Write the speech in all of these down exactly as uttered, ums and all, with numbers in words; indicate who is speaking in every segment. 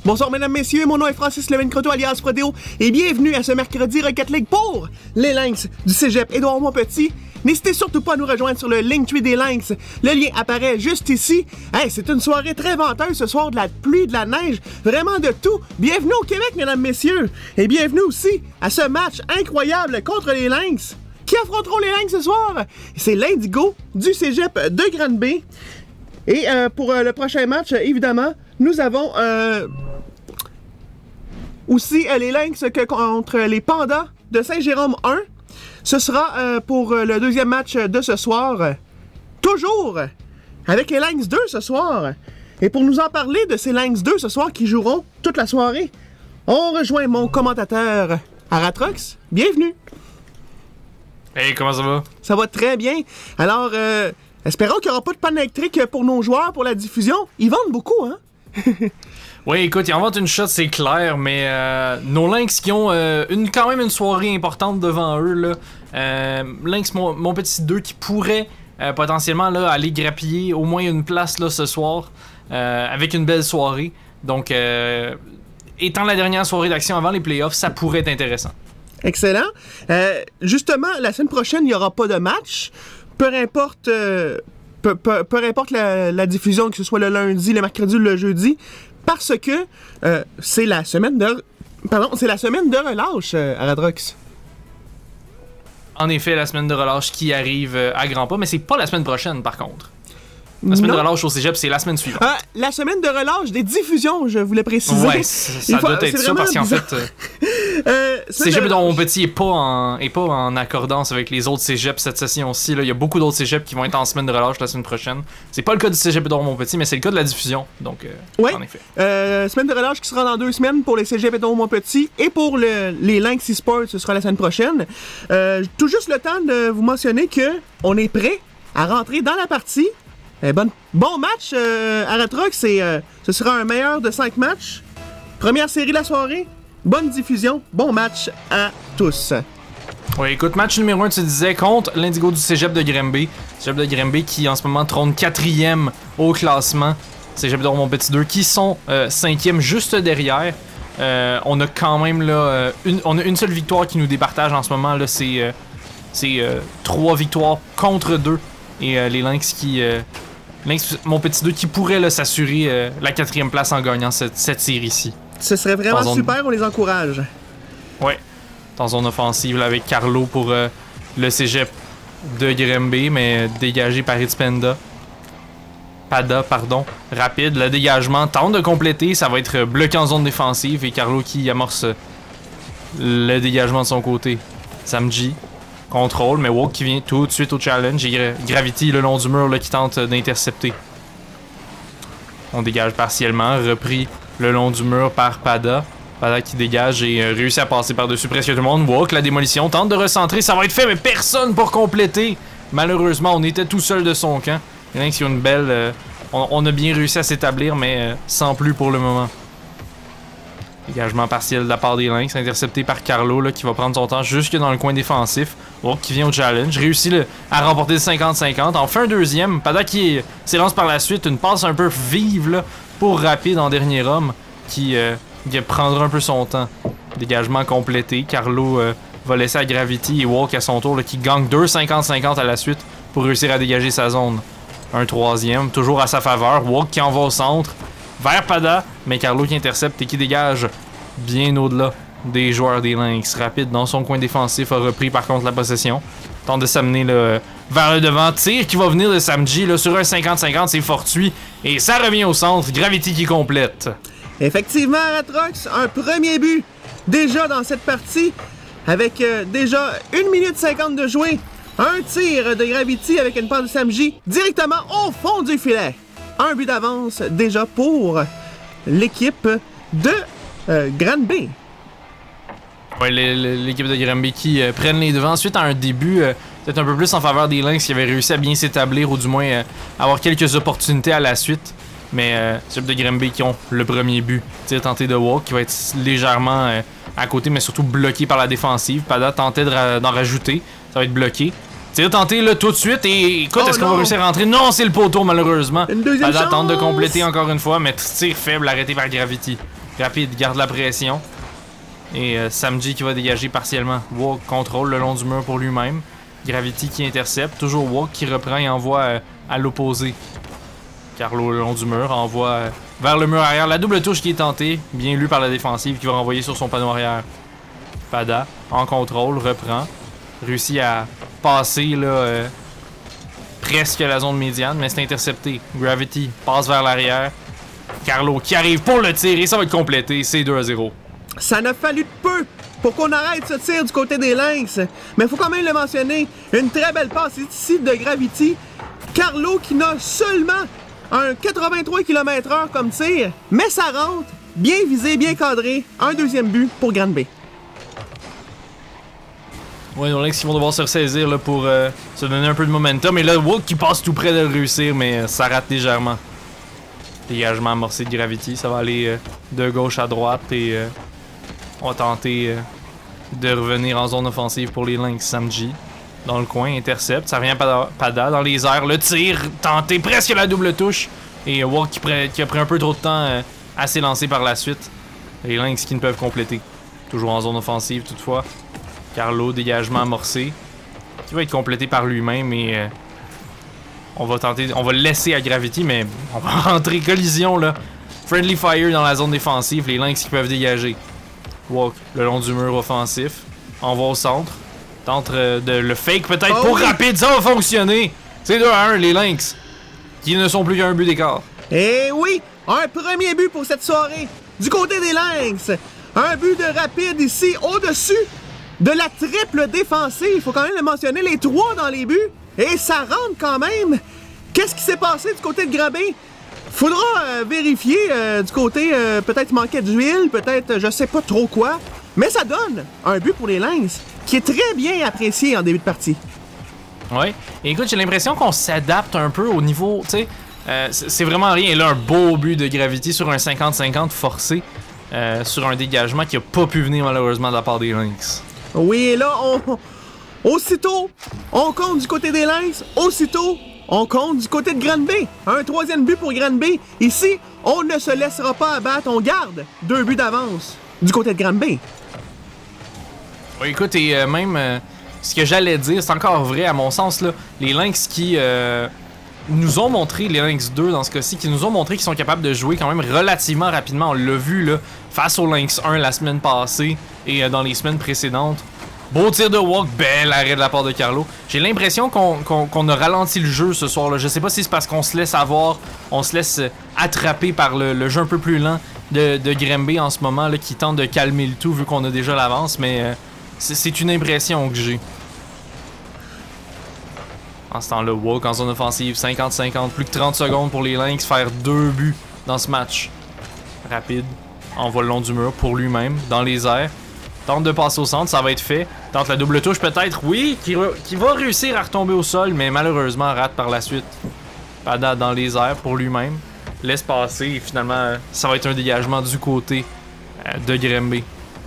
Speaker 1: Bonsoir mesdames, messieurs, mon nom est Francis Levin Croteau alias Frodéo et bienvenue à ce mercredi Rocket League pour les Lynx du Cégep Édouard Montpetit. N'hésitez surtout pas à nous rejoindre sur le Linktree des Lynx. Le lien apparaît juste ici. Hey, c'est une soirée très venteuse ce soir, de la pluie, de la neige, vraiment de tout. Bienvenue au Québec mesdames, messieurs. Et bienvenue aussi à ce match incroyable contre les Lynx. Qui affronteront les Lynx ce soir? C'est l'Indigo du Cégep de Granby. Et euh, pour euh, le prochain match, euh, évidemment, nous avons euh, aussi euh, les Lynx que contre les Pandas de Saint-Jérôme un. Ce sera euh, pour euh, le deuxième match de ce soir. Euh, toujours avec les Lynx deux ce soir. Et pour nous en parler de ces Lynx deux ce soir qui joueront toute la soirée, on rejoint mon commentateur Aratrox. Bienvenue!
Speaker 2: Hey, comment ça va?
Speaker 1: Ça va très bien. Alors, euh, espérons qu'il n'y aura pas de panne électrique pour nos joueurs pour la diffusion. Ils vendent beaucoup, hein?
Speaker 2: Oui, écoute, ils en vendent une shot, c'est clair, mais euh, nos Lynx qui ont euh, une, quand même une soirée importante devant eux, là. Euh, Lynx, mon, mon petit deux qui pourrait euh, potentiellement là, aller grappiller au moins une place là, ce soir, euh, avec une belle soirée. Donc, euh, étant la dernière soirée d'action avant les playoffs, ça pourrait être intéressant.
Speaker 1: Excellent. Euh, justement, la semaine prochaine, il n'y aura pas de match. Peu importe, euh, peu, peu, peu importe la, la diffusion, que ce soit le lundi, le mercredi ou le jeudi, parce que euh, c'est la semaine de, pardon, c'est la semaine de relâche, euh, Aradrox.
Speaker 2: En effet, la semaine de relâche qui arrive à grands pas, mais c'est pas la semaine prochaine, par contre. La semaine non. de relâche au Cégep, c'est la semaine suivante.
Speaker 1: Euh, la semaine de relâche des diffusions, je voulais préciser.
Speaker 2: Ouais, ça faut, doit être ça parce qu'en fait, euh, euh, Cégep Édouard Montpetit est pas en est pas en accordance avec les autres cégeps cette session-ci. Il y a beaucoup d'autres cégeps qui vont être en semaine de relâche la semaine prochaine. C'est pas le cas du Cégep Édouard Montpetit, mais c'est le cas de la diffusion. Donc, euh,
Speaker 1: ouais.
Speaker 2: en effet.
Speaker 1: Euh, semaine de relâche qui sera dans deux semaines pour les Cégep Édouard Montpetit et pour le, les Lynx eSports, ce sera la semaine prochaine. Euh, tout juste le temps de vous mentionner que on est prêt à rentrer dans la partie. Eh, bon, bon match, euh, Aratrox, euh, ce sera un meilleur de cinq matchs. Première série de la soirée, bonne diffusion, bon match à tous.
Speaker 2: Oui, écoute, match numéro un, tu disais, contre l'Indigo du Cégep de Granby. Cégep de Granby qui en ce moment trône quatrième au classement. Cégep de Montpetit deux qui sont euh, cinquième juste derrière. Euh, on a quand même là, euh, une, on a une seule victoire qui nous départage en ce moment. Là, c'est euh, c'est euh, trois victoires contre deux. Et euh, les Lynx qui... Euh, Lynx Montpetit deux qui pourrait là, s'assurer euh, la quatrième place en gagnant cette, cette série-ci.
Speaker 1: Ce serait vraiment
Speaker 2: dans
Speaker 1: super,
Speaker 2: zone...
Speaker 1: on les encourage.
Speaker 2: Ouais. Dans zone offensive là, avec Carlo pour euh, le Cégep de Granby, mais dégagé par Itzpenda. Pada, pardon. Rapide, le dégagement tente de compléter, ça va être bloqué en zone défensive et Carlo qui amorce le dégagement de son côté. Samji. Contrôle, mais Walk qui vient tout de suite au challenge et Gravity le long du mur là, qui tente d'intercepter. On dégage partiellement, repris le long du mur par Pada. Pada qui dégage et euh, réussit à passer par-dessus presque tout le monde. Walk, la démolition, tente de recentrer, ça va être fait, mais personne pour compléter. Malheureusement, on était tout seul de son camp. Il y en a qui ont une belle... Euh, on, on a bien réussi à s'établir, mais euh, sans plus pour le moment. Dégagement partiel de la part des Lynx, intercepté par Carlo là, qui va prendre son temps jusque dans le coin défensif. Walk qui vient au challenge, réussit le, à remporter le cinquante cinquante. En fait un deuxième, Pada qui s'élance par la suite, une passe un peu vive là, pour Rapide en dernier homme qui, euh, qui prendra un peu son temps. Dégagement complété, Carlo euh, va laisser à Gravity et Walk à son tour là, qui gagne deux cinquante cinquante à la suite pour réussir à dégager sa zone. Un troisième, toujours à sa faveur, Walk qui en va au centre. Vers Pada, mais Carlo qui intercepte et qui dégage bien au-delà des joueurs des Lynx. Rapide dans son coin défensif a repris par contre la possession. Tente de s'amener là, vers le devant. Tir qui va venir de Samji là, sur un cinquante cinquante, c'est fortuit. Et ça revient au centre. Gravity qui complète.
Speaker 1: Effectivement, Atrox, un premier but déjà dans cette partie. Avec euh, déjà une minute cinquante de jouer. Un tir de Gravity avec une passe de Samji directement au fond du filet. Un but d'avance déjà pour l'équipe de euh, Granby.
Speaker 2: Ouais, l'équipe de Granby qui euh, prennent les devants suite à un début euh, peut-être un peu plus en faveur des Lynx qui avaient réussi à bien s'établir ou du moins euh, avoir quelques opportunités à la suite. Mais euh, l'équipe de Granby qui ont le premier but. Tir tenté de Walk qui va être légèrement euh, à côté mais surtout bloqué par la défensive. Pada tentait d'en ra rajouter. Ça va être bloqué. Tir tenté là tout de suite et écoute, oh, est-ce qu'on va réussir à rentrer? Non, c'est le poteau malheureusement.
Speaker 1: Une deuxième
Speaker 2: Pada
Speaker 1: chance.
Speaker 2: tente de compléter encore une fois, mais tir faible arrêté par Gravity. Rapide garde la pression. Et euh, Samji qui va dégager partiellement. Walk contrôle le long du mur pour lui-même. Gravity qui intercepte. Toujours Walk qui reprend et envoie euh, à l'opposé. Carlo le long du mur envoie euh, vers le mur arrière. La double touche qui est tentée. Bien lu par la défensive qui va renvoyer sur son panneau arrière. Pada en contrôle, reprend. Réussit à passer là, euh, presque la zone médiane, mais c'est intercepté. Gravity passe vers l'arrière. Carlo qui arrive pour le tir et ça va être complété. C'est deux à zéro.
Speaker 1: Ça n'a fallu de peu pour qu'on arrête ce tir du côté des Lynx. Mais il faut quand même le mentionner, une très belle passe ici de Gravity. Carlo qui n'a seulement un quatre-vingt-trois kilomètres heure comme tir, mais ça rentre, bien visé, bien cadré. Un deuxième but pour Granby.
Speaker 2: Ouais, nos Lynx qui vont devoir se ressaisir là, pour euh, se donner un peu de momentum. Et là, Walk qui passe tout près de le réussir, mais euh, ça rate légèrement. Dégagement amorcé de Gravity, ça va aller euh, de gauche à droite et euh, on va tenter euh, de revenir en zone offensive pour les Lynx. Samji dans le coin, intercepte, ça revient Pada, Pada dans les airs, le tir, tenté presque la double touche. Et euh, Walk qui, qui a pris un peu trop de temps euh, à s'élancer par la suite. Les Lynx qui ne peuvent compléter. Toujours en zone offensive toutefois. Carlo, dégagement amorcé, qui va être complété par lui-même et euh, on va tenter, on va le laisser à Gravity, mais on va rentrer collision là. Friendly fire dans la zone défensive, les Lynx qui peuvent dégager. Walk le long du mur offensif, envoie au centre, tente euh, de le fake peut-être
Speaker 1: oh
Speaker 2: pour
Speaker 1: oui.
Speaker 2: Rapide, ça va fonctionner. C'est deux à un les Lynx, qui ne sont plus qu'un but d'écart.
Speaker 1: Et oui, un premier but pour cette soirée du côté des Lynx. Un but de Rapide ici au-dessus de la triple défensive, il faut quand même le mentionner, les trois dans les buts, et ça rentre quand même. Qu'est-ce qui s'est passé du côté de Granby? Faudra euh, vérifier euh, du côté, euh, peut-être manquait d'huile, peut-être je sais pas trop quoi, mais ça donne un but pour les Lynx, qui est très bien apprécié en début de partie.
Speaker 2: Ouais, et écoute, j'ai l'impression qu'on s'adapte un peu au niveau, tu sais, euh, c'est vraiment rien, et là un beau but de Gravity sur un cinquante cinquante forcé, euh, sur un dégagement qui a pas pu venir malheureusement de la part des Lynx.
Speaker 1: Oui, et là, on, aussitôt, on compte du côté des Lynx, aussitôt, on compte du côté de Granby. Un troisième but pour Granby. Ici, on ne se laissera pas abattre, on garde deux buts d'avance du côté de Granby.
Speaker 2: Oui, écoute, et euh, même euh, ce que j'allais dire, c'est encore vrai à mon sens, là, les Lynx qui euh, nous ont montré, les Lynx deux dans ce cas-ci, qui nous ont montré qu'ils sont capables de jouer quand même relativement rapidement. On l'a vu là, face au Lynx un la semaine passée et euh, dans les semaines précédentes. Beau tir de Walk, bel arrêt de la part de Carlo. J'ai l'impression qu'on qu'on, qu'on a ralenti le jeu ce soir-là. Je sais pas si c'est parce qu'on se laisse avoir, on se laisse attraper par le, le jeu un peu plus lent de, de Granby en ce moment, là, qui tente de calmer le tout vu qu'on a déjà l'avance, mais euh, c'est une impression que j'ai. En ce temps-là, Walk en zone offensive, cinquante cinquante, plus que trente secondes pour les Lynx, faire deux buts dans ce match. Rapide, envoie le long du mur pour lui-même, dans les airs. Tente de passer au centre, ça va être fait. Tente la double touche peut-être, oui, qui, qui va réussir à retomber au sol, mais malheureusement rate par la suite. Pada dans les airs pour lui-même. Laisse passer et finalement, ça va être un dégagement du côté euh, de Granby.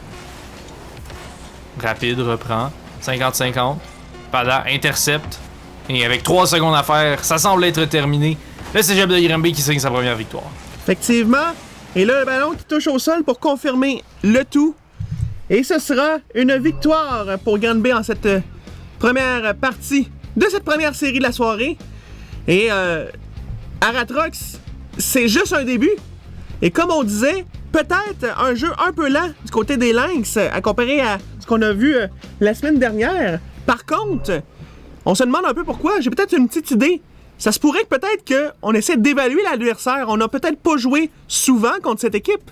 Speaker 2: Rapide, reprend. cinquante cinquante. Pada intercepte. Et avec trois secondes à faire, ça semble être terminé. Le cégep de Granby qui signe sa première victoire.
Speaker 1: Effectivement. Et là, le ballon qui touche au sol pour confirmer le tout. Et ce sera une victoire pour Granby en cette première partie de cette première série de la soirée. Et euh, Aratrox, c'est juste un début. Et comme on disait, peut-être un jeu un peu lent du côté des Lynx à comparer à ce qu'on a vu euh, la semaine dernière. Par contre, on se demande un peu pourquoi. J'ai peut-être une petite idée. Ça se pourrait que peut-être qu'on essaie d'évaluer l'adversaire. On n'a peut-être pas joué souvent contre cette équipe.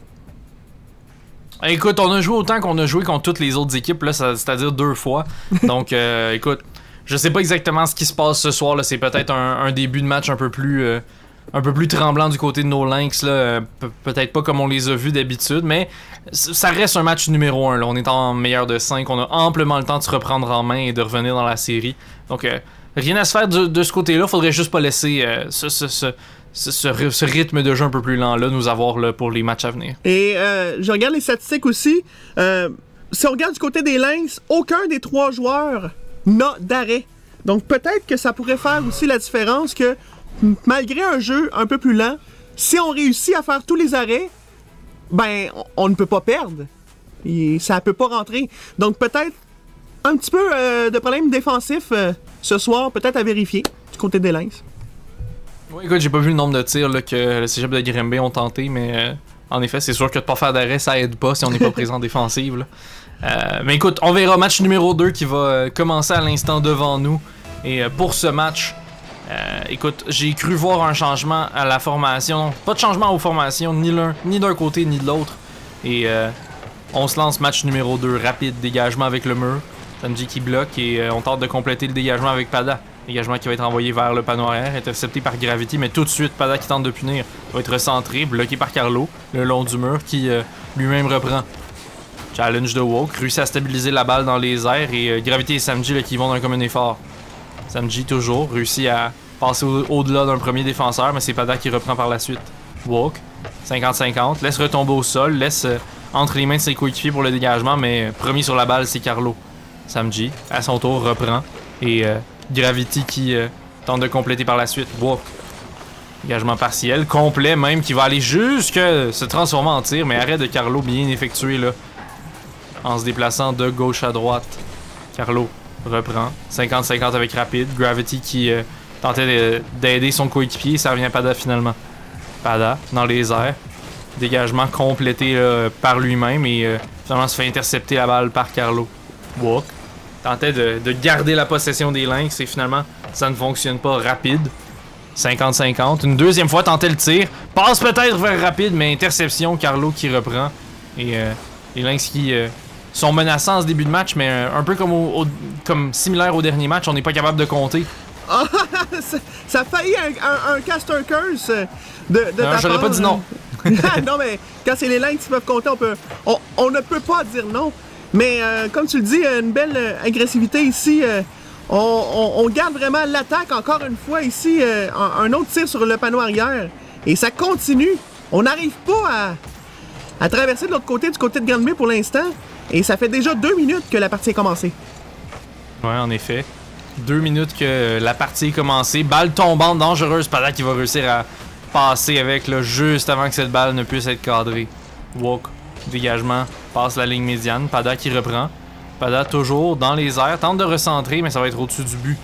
Speaker 2: Écoute, on a joué autant qu'on a joué contre toutes les autres équipes, là, c'est-à-dire deux fois. Donc, euh, écoute, je sais pas exactement ce qui se passe ce soir. Là, c'est peut-être un, un début de match un peu plus, euh, un peu plus tremblant du côté de nos Lynx. Là, euh, pe- peut-être pas comme on les a vus d'habitude, mais ça reste un match numéro un. Là. On est en meilleur de cinq. On a amplement le temps de se reprendre en main et de revenir dans la série. Donc, euh, rien à se faire de, de ce côté-là. Faudrait juste pas laisser euh, ce, ce, ce, ce, ce, ce rythme de jeu un peu plus lent-là nous avoir là, pour les matchs à venir.
Speaker 1: Et euh, je regarde les statistiques aussi. Euh, si on regarde du côté des Lynx, aucun des trois joueurs n'a d'arrêt. Donc peut-être que ça pourrait faire aussi la différence que malgré un jeu un peu plus lent, si on réussit à faire tous les arrêts, ben, on, on ne peut pas perdre. Et ça peut pas rentrer. Donc peut-être un petit peu euh, de problème défensif euh, ce soir, peut-être à vérifier du côté des Lynx.
Speaker 2: Oui, écoute, j'ai pas vu le nombre de tirs là, que le cégep de Grimby ont tenté, mais euh, en effet, c'est sûr que de pas faire d'arrêt, ça aide pas si on n'est pas présent en défensive. Là. Euh, mais écoute, on verra match numéro deux qui va euh, commencer à l'instant devant nous. Et euh, pour ce match, euh, écoute, j'ai cru voir un changement à la formation. Pas de changement aux formations, ni l'un, ni d'un côté, ni de l'autre. Et euh, on se lance match numéro deux, rapide, dégagement avec le mur. Samji qui bloque et euh, on tente de compléter le dégagement avec Pada. Dégagement qui va être envoyé vers le panneau arrière, intercepté par Gravity, mais tout de suite, Pada qui tente de punir. Va être recentré, bloqué par Carlo, le long du mur, qui euh, lui-même reprend. Challenge de Woke, réussit à stabiliser la balle dans les airs et euh, Gravity et Samji là, qui vont d'un commun effort. Samji toujours, réussit à passer au- au-delà d'un premier défenseur, mais c'est Pada qui reprend par la suite. Woke, cinquante cinquante, laisse retomber au sol, laisse euh, entre les mains de ses coéquipiers pour le dégagement, mais euh, premier sur la balle, c'est Carlo. Samji, à son tour, reprend et euh, Gravity qui euh, tente de compléter par la suite. Woke. Dégagement partiel, complet même, qui va aller jusque se transformer en tir, mais arrêt de Carlo bien effectué là. En se déplaçant de gauche à droite. Carlo reprend. cinquante cinquante avec Rapide. Gravity qui euh, tentait d'aider son coéquipier. Ça revient à Pada finalement. Pada dans les airs. Dégagement complété euh, par lui-même et euh, finalement se fait intercepter la balle par Carlo. Walk. Tentait de, de garder la possession des Lynx et finalement ça ne fonctionne pas. Rapide. cinquante cinquante. Une deuxième fois tentait le tir. Passe peut-être vers Rapide mais interception. Carlo qui reprend. Et euh, les Lynx qui... Euh, sont menaçants en ce début de match, mais un peu comme, au, au, comme similaire au dernier match, on n'est pas capable de compter.
Speaker 1: Ah, ça, ça a failli un, un, un caster curse de, de
Speaker 2: non,
Speaker 1: ta
Speaker 2: j'aurais
Speaker 1: part.
Speaker 2: pas dit non.
Speaker 1: Non, mais quand c'est les Lynx qui peuvent compter, on, peut, on, on ne peut pas dire non. Mais euh, comme tu le dis, une belle euh, agressivité ici. Euh, on, on, on garde vraiment l'attaque encore une fois ici. Euh, un, un autre tir sur le panneau arrière. Et ça continue. On n'arrive pas à, à traverser de l'autre côté, du côté de Granby pour l'instant. Et ça fait déjà deux minutes que la partie est commencée.
Speaker 2: Ouais, en effet. Deux minutes que la partie est commencée. Balle tombante dangereuse. Pada qui va réussir à passer avec là, juste avant que cette balle ne puisse être cadrée. Walk, dégagement, passe la ligne médiane. Pada qui reprend. Pada toujours dans les airs. Tente de recentrer, mais ça va être au-dessus du but.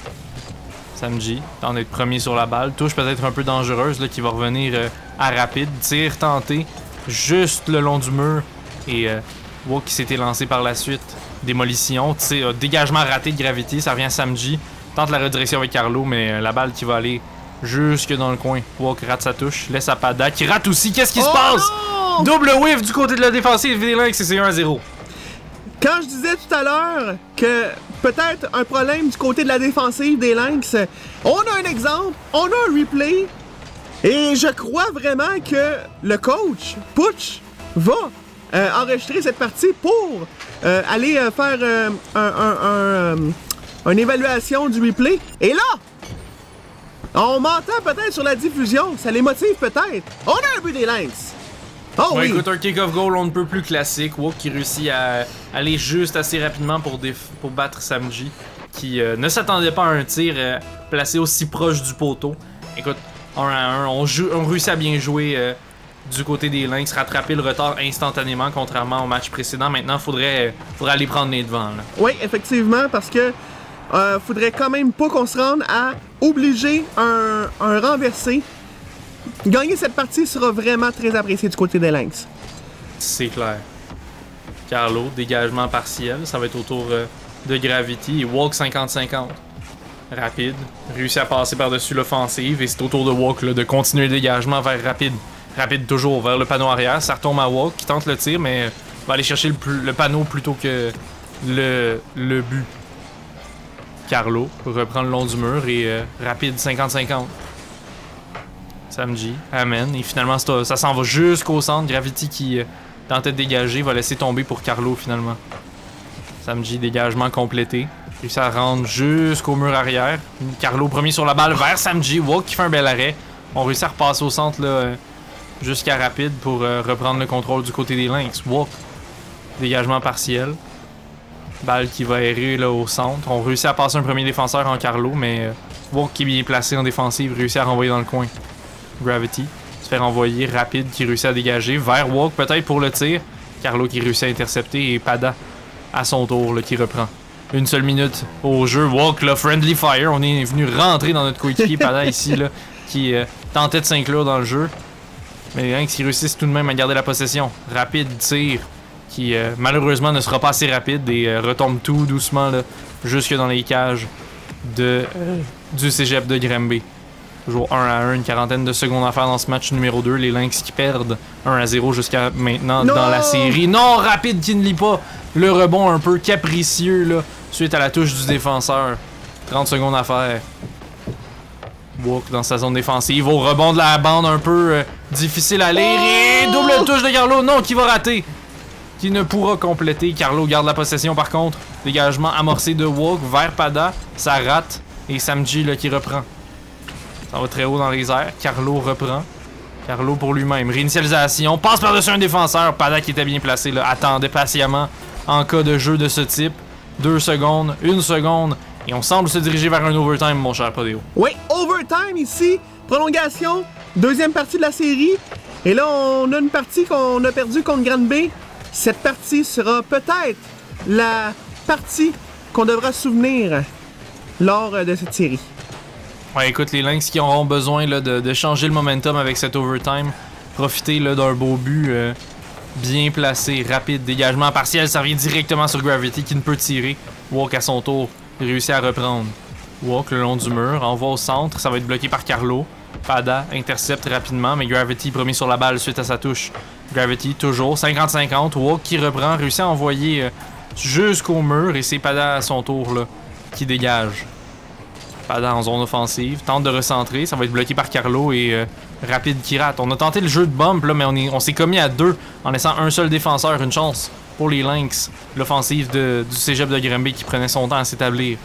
Speaker 2: Samji tente d'être premier sur la balle. Touche peut-être un peu dangereuse là, qui va revenir euh, à Rapide. Tir tenté juste le long du mur. Et... Euh, Walk qui s'était lancé par la suite. Démolition, tir, euh, dégagement raté de Gravity, ça revient à Samji. Tente la redirection avec Carlo, mais euh, la balle qui va aller jusque dans le coin. Walk rate sa touche, laisse à Pada qui rate aussi. Qu'est-ce qui
Speaker 1: oh
Speaker 2: se passe?
Speaker 1: Non!
Speaker 2: Double whiff du côté de la défensive des Lynx et c'est un à zéro.
Speaker 1: Quand je disais tout à l'heure que peut-être un problème du côté de la défensive des Lynx, on a un exemple, on a un replay, et je crois vraiment que le coach, Putsch, va Euh, enregistrer cette partie pour euh, aller euh, faire euh, un, un, un, euh, une évaluation du replay. Et là, on m'entend peut-être sur la diffusion, ça les motive peut-être. On a un but des Lynx. Oh
Speaker 2: Ouais,
Speaker 1: oui.
Speaker 2: écoute, un kick-off goal on ne peut plus classique. Walk qui réussit à aller juste assez rapidement pour, pour battre Samji, qui euh, ne s'attendait pas à un tir euh, placé aussi proche du poteau. Écoute, un à un, on, joue, on réussit à bien jouer euh, du côté des Lynx, rattraper le retard instantanément, contrairement au match précédent. Maintenant, il faudrait, faudrait aller prendre les devants. Là.
Speaker 1: Oui, effectivement, parce que euh, faudrait quand même pas qu'on se rende à obliger un, un renversé. Gagner cette partie sera vraiment très apprécié du côté des Lynx.
Speaker 2: C'est clair. Carlo, dégagement partiel, ça va être autour euh, de Gravity et Walk cinquante cinquante. Rapide, réussit à passer par-dessus l'offensive et c'est au tour de Walk là, de continuer le dégagement vers Rapide. Rapide toujours vers le panneau arrière, ça retombe à Walk qui tente le tir mais va aller chercher le, le panneau plutôt que le, le but. Carlo reprend le long du mur et euh, Rapide cinquante cinquante. Samji amène et finalement ça s'en va jusqu'au centre. Gravity qui euh, tentait de dégager va laisser tomber pour Carlo finalement. Samji dégagement complété. Réussit à rendre jusqu'au mur arrière. Carlo premier sur la balle vers Samji. Walk qui fait un bel arrêt. On réussit à repasser au centre là. Euh, jusqu'à Rapide pour euh, reprendre le contrôle du côté des Lynx. Walk. Dégagement partiel. Balle qui va errer là, au centre. On réussit à passer un premier défenseur en Carlo, mais euh, Walk qui est bien placé en défensive réussit à renvoyer dans le coin. Gravity. Se faire envoyer rapide qui réussit à dégager. Vers Walk peut-être pour le tir. Carlo qui réussit à intercepter et Pada à son tour là, qui reprend. Une seule minute au jeu. Walk, le friendly fire. On est venu rentrer dans notre coéquipier Pada ici là, qui euh, tentait de s'inclure dans le jeu. Mais les Lynx qui réussissent tout de même à garder la possession. Rapide tir qui euh, malheureusement ne sera pas assez rapide et euh, retombe tout doucement là, jusque dans les cages de, euh, du cégep de Granby. Toujours un à un, une quarantaine de secondes à faire dans ce match numéro deux. Les Lynx qui perdent un à zéro jusqu'à maintenant
Speaker 1: non!
Speaker 2: dans la série. Non, rapide qui ne lit pas le rebond un peu capricieux là, suite à la touche du défenseur. trente secondes à faire. Walk dans sa zone défensive. Au rebond de la bande un peu euh, difficile à lire. Et double touche de Carlo. Non, qui va rater. Qui ne pourra compléter. Carlo garde la possession par contre. Dégagement amorcé de Walk vers Pada. Ça rate. Et Samji là, qui reprend. Ça va très haut dans les airs. Carlo reprend. Carlo pour lui-même. Réinitialisation. Passe par-dessus un défenseur. Pada qui était bien placé. Là, attendait patiemment en cas de jeu de ce type. Deux secondes. Une seconde. Et on semble se diriger vers un overtime, mon cher Podéo.
Speaker 1: Oui, overtime ici. Prolongation. Deuxième partie de la série. Et là, on a une partie qu'on a perdue contre Granby. Cette partie sera peut-être la partie qu'on devra se souvenir lors de cette série.
Speaker 2: Ouais, écoute, les Lynx qui auront besoin là, de, de changer le momentum avec cet overtime. Profiter là, d'un beau but euh, bien placé, rapide, dégagement partiel. Ça revient directement sur Gravity qui ne peut tirer. Walk à son tour. Il réussit à reprendre. Walk le long du mur, envoie au centre. Ça va être bloqué par Carlo. Pada intercepte rapidement, mais Gravity premier sur la balle suite à sa touche. Gravity toujours, cinquante cinquante. Walk qui reprend, réussit à envoyer euh, jusqu'au mur. Et c'est Pada à son tour là, qui dégage. Pada en zone offensive, tente de recentrer, ça va être bloqué par Carlo et euh, rapide qui rate. On a tenté le jeu de bump là, mais on, est, on s'est commis à deux en laissant un seul défenseur. Une chance pour les Lynx, l'offensive du cégep de Granby qui prenait son temps à s'établir.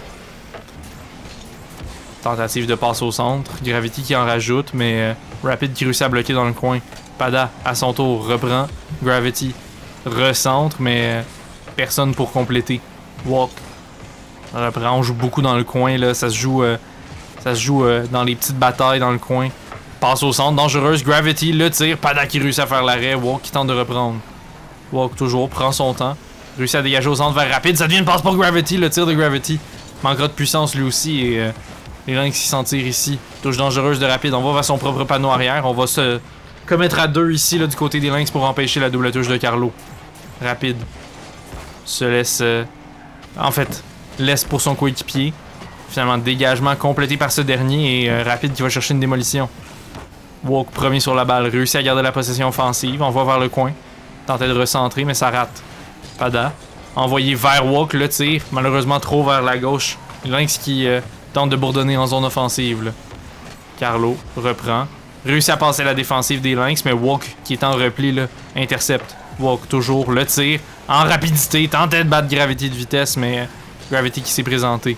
Speaker 2: Tentative de passe au centre, Gravity qui en rajoute, mais euh, Rapid qui réussit à bloquer dans le coin. Pada à son tour reprend, Gravity recentre, mais euh, personne pour compléter. Walk reprend, on joue beaucoup dans le coin là, ça se joue, euh, ça se joue euh, dans les petites batailles dans le coin. Passe au centre, dangereuse, Gravity le tire, Pada qui réussit à faire l'arrêt, Walk qui tente de reprendre. Walk toujours, prend son temps, réussit à dégager au centre vers Rapid, ça devient une passe pour Gravity, le tir de Gravity. Manquera de puissance lui aussi et euh, les Lynx qui s'en tirent ici. Touche dangereuse de Rapid, on va vers son propre panneau arrière, on va se commettre à deux ici là, du côté des Lynx pour empêcher la double touche de Carlo. Rapid se laisse, euh, en fait, laisse pour son coéquipier. Finalement, dégagement complété par ce dernier et euh, Rapid qui va chercher une démolition. Walk premier sur la balle, réussit à garder la possession offensive, on va vers le coin. Tentait de recentrer, mais ça rate. Pada, envoyé vers Walk, le tir, malheureusement trop vers la gauche. Lynx qui euh, tente de bourdonner en zone offensive. Là. Carlo reprend, réussit à passer la défensive des Lynx, mais Walk qui est en repli, là, intercepte. Walk toujours, le tir, en rapidité, tentait de battre Gravity de vitesse, mais euh, Gravity qui s'est présenté.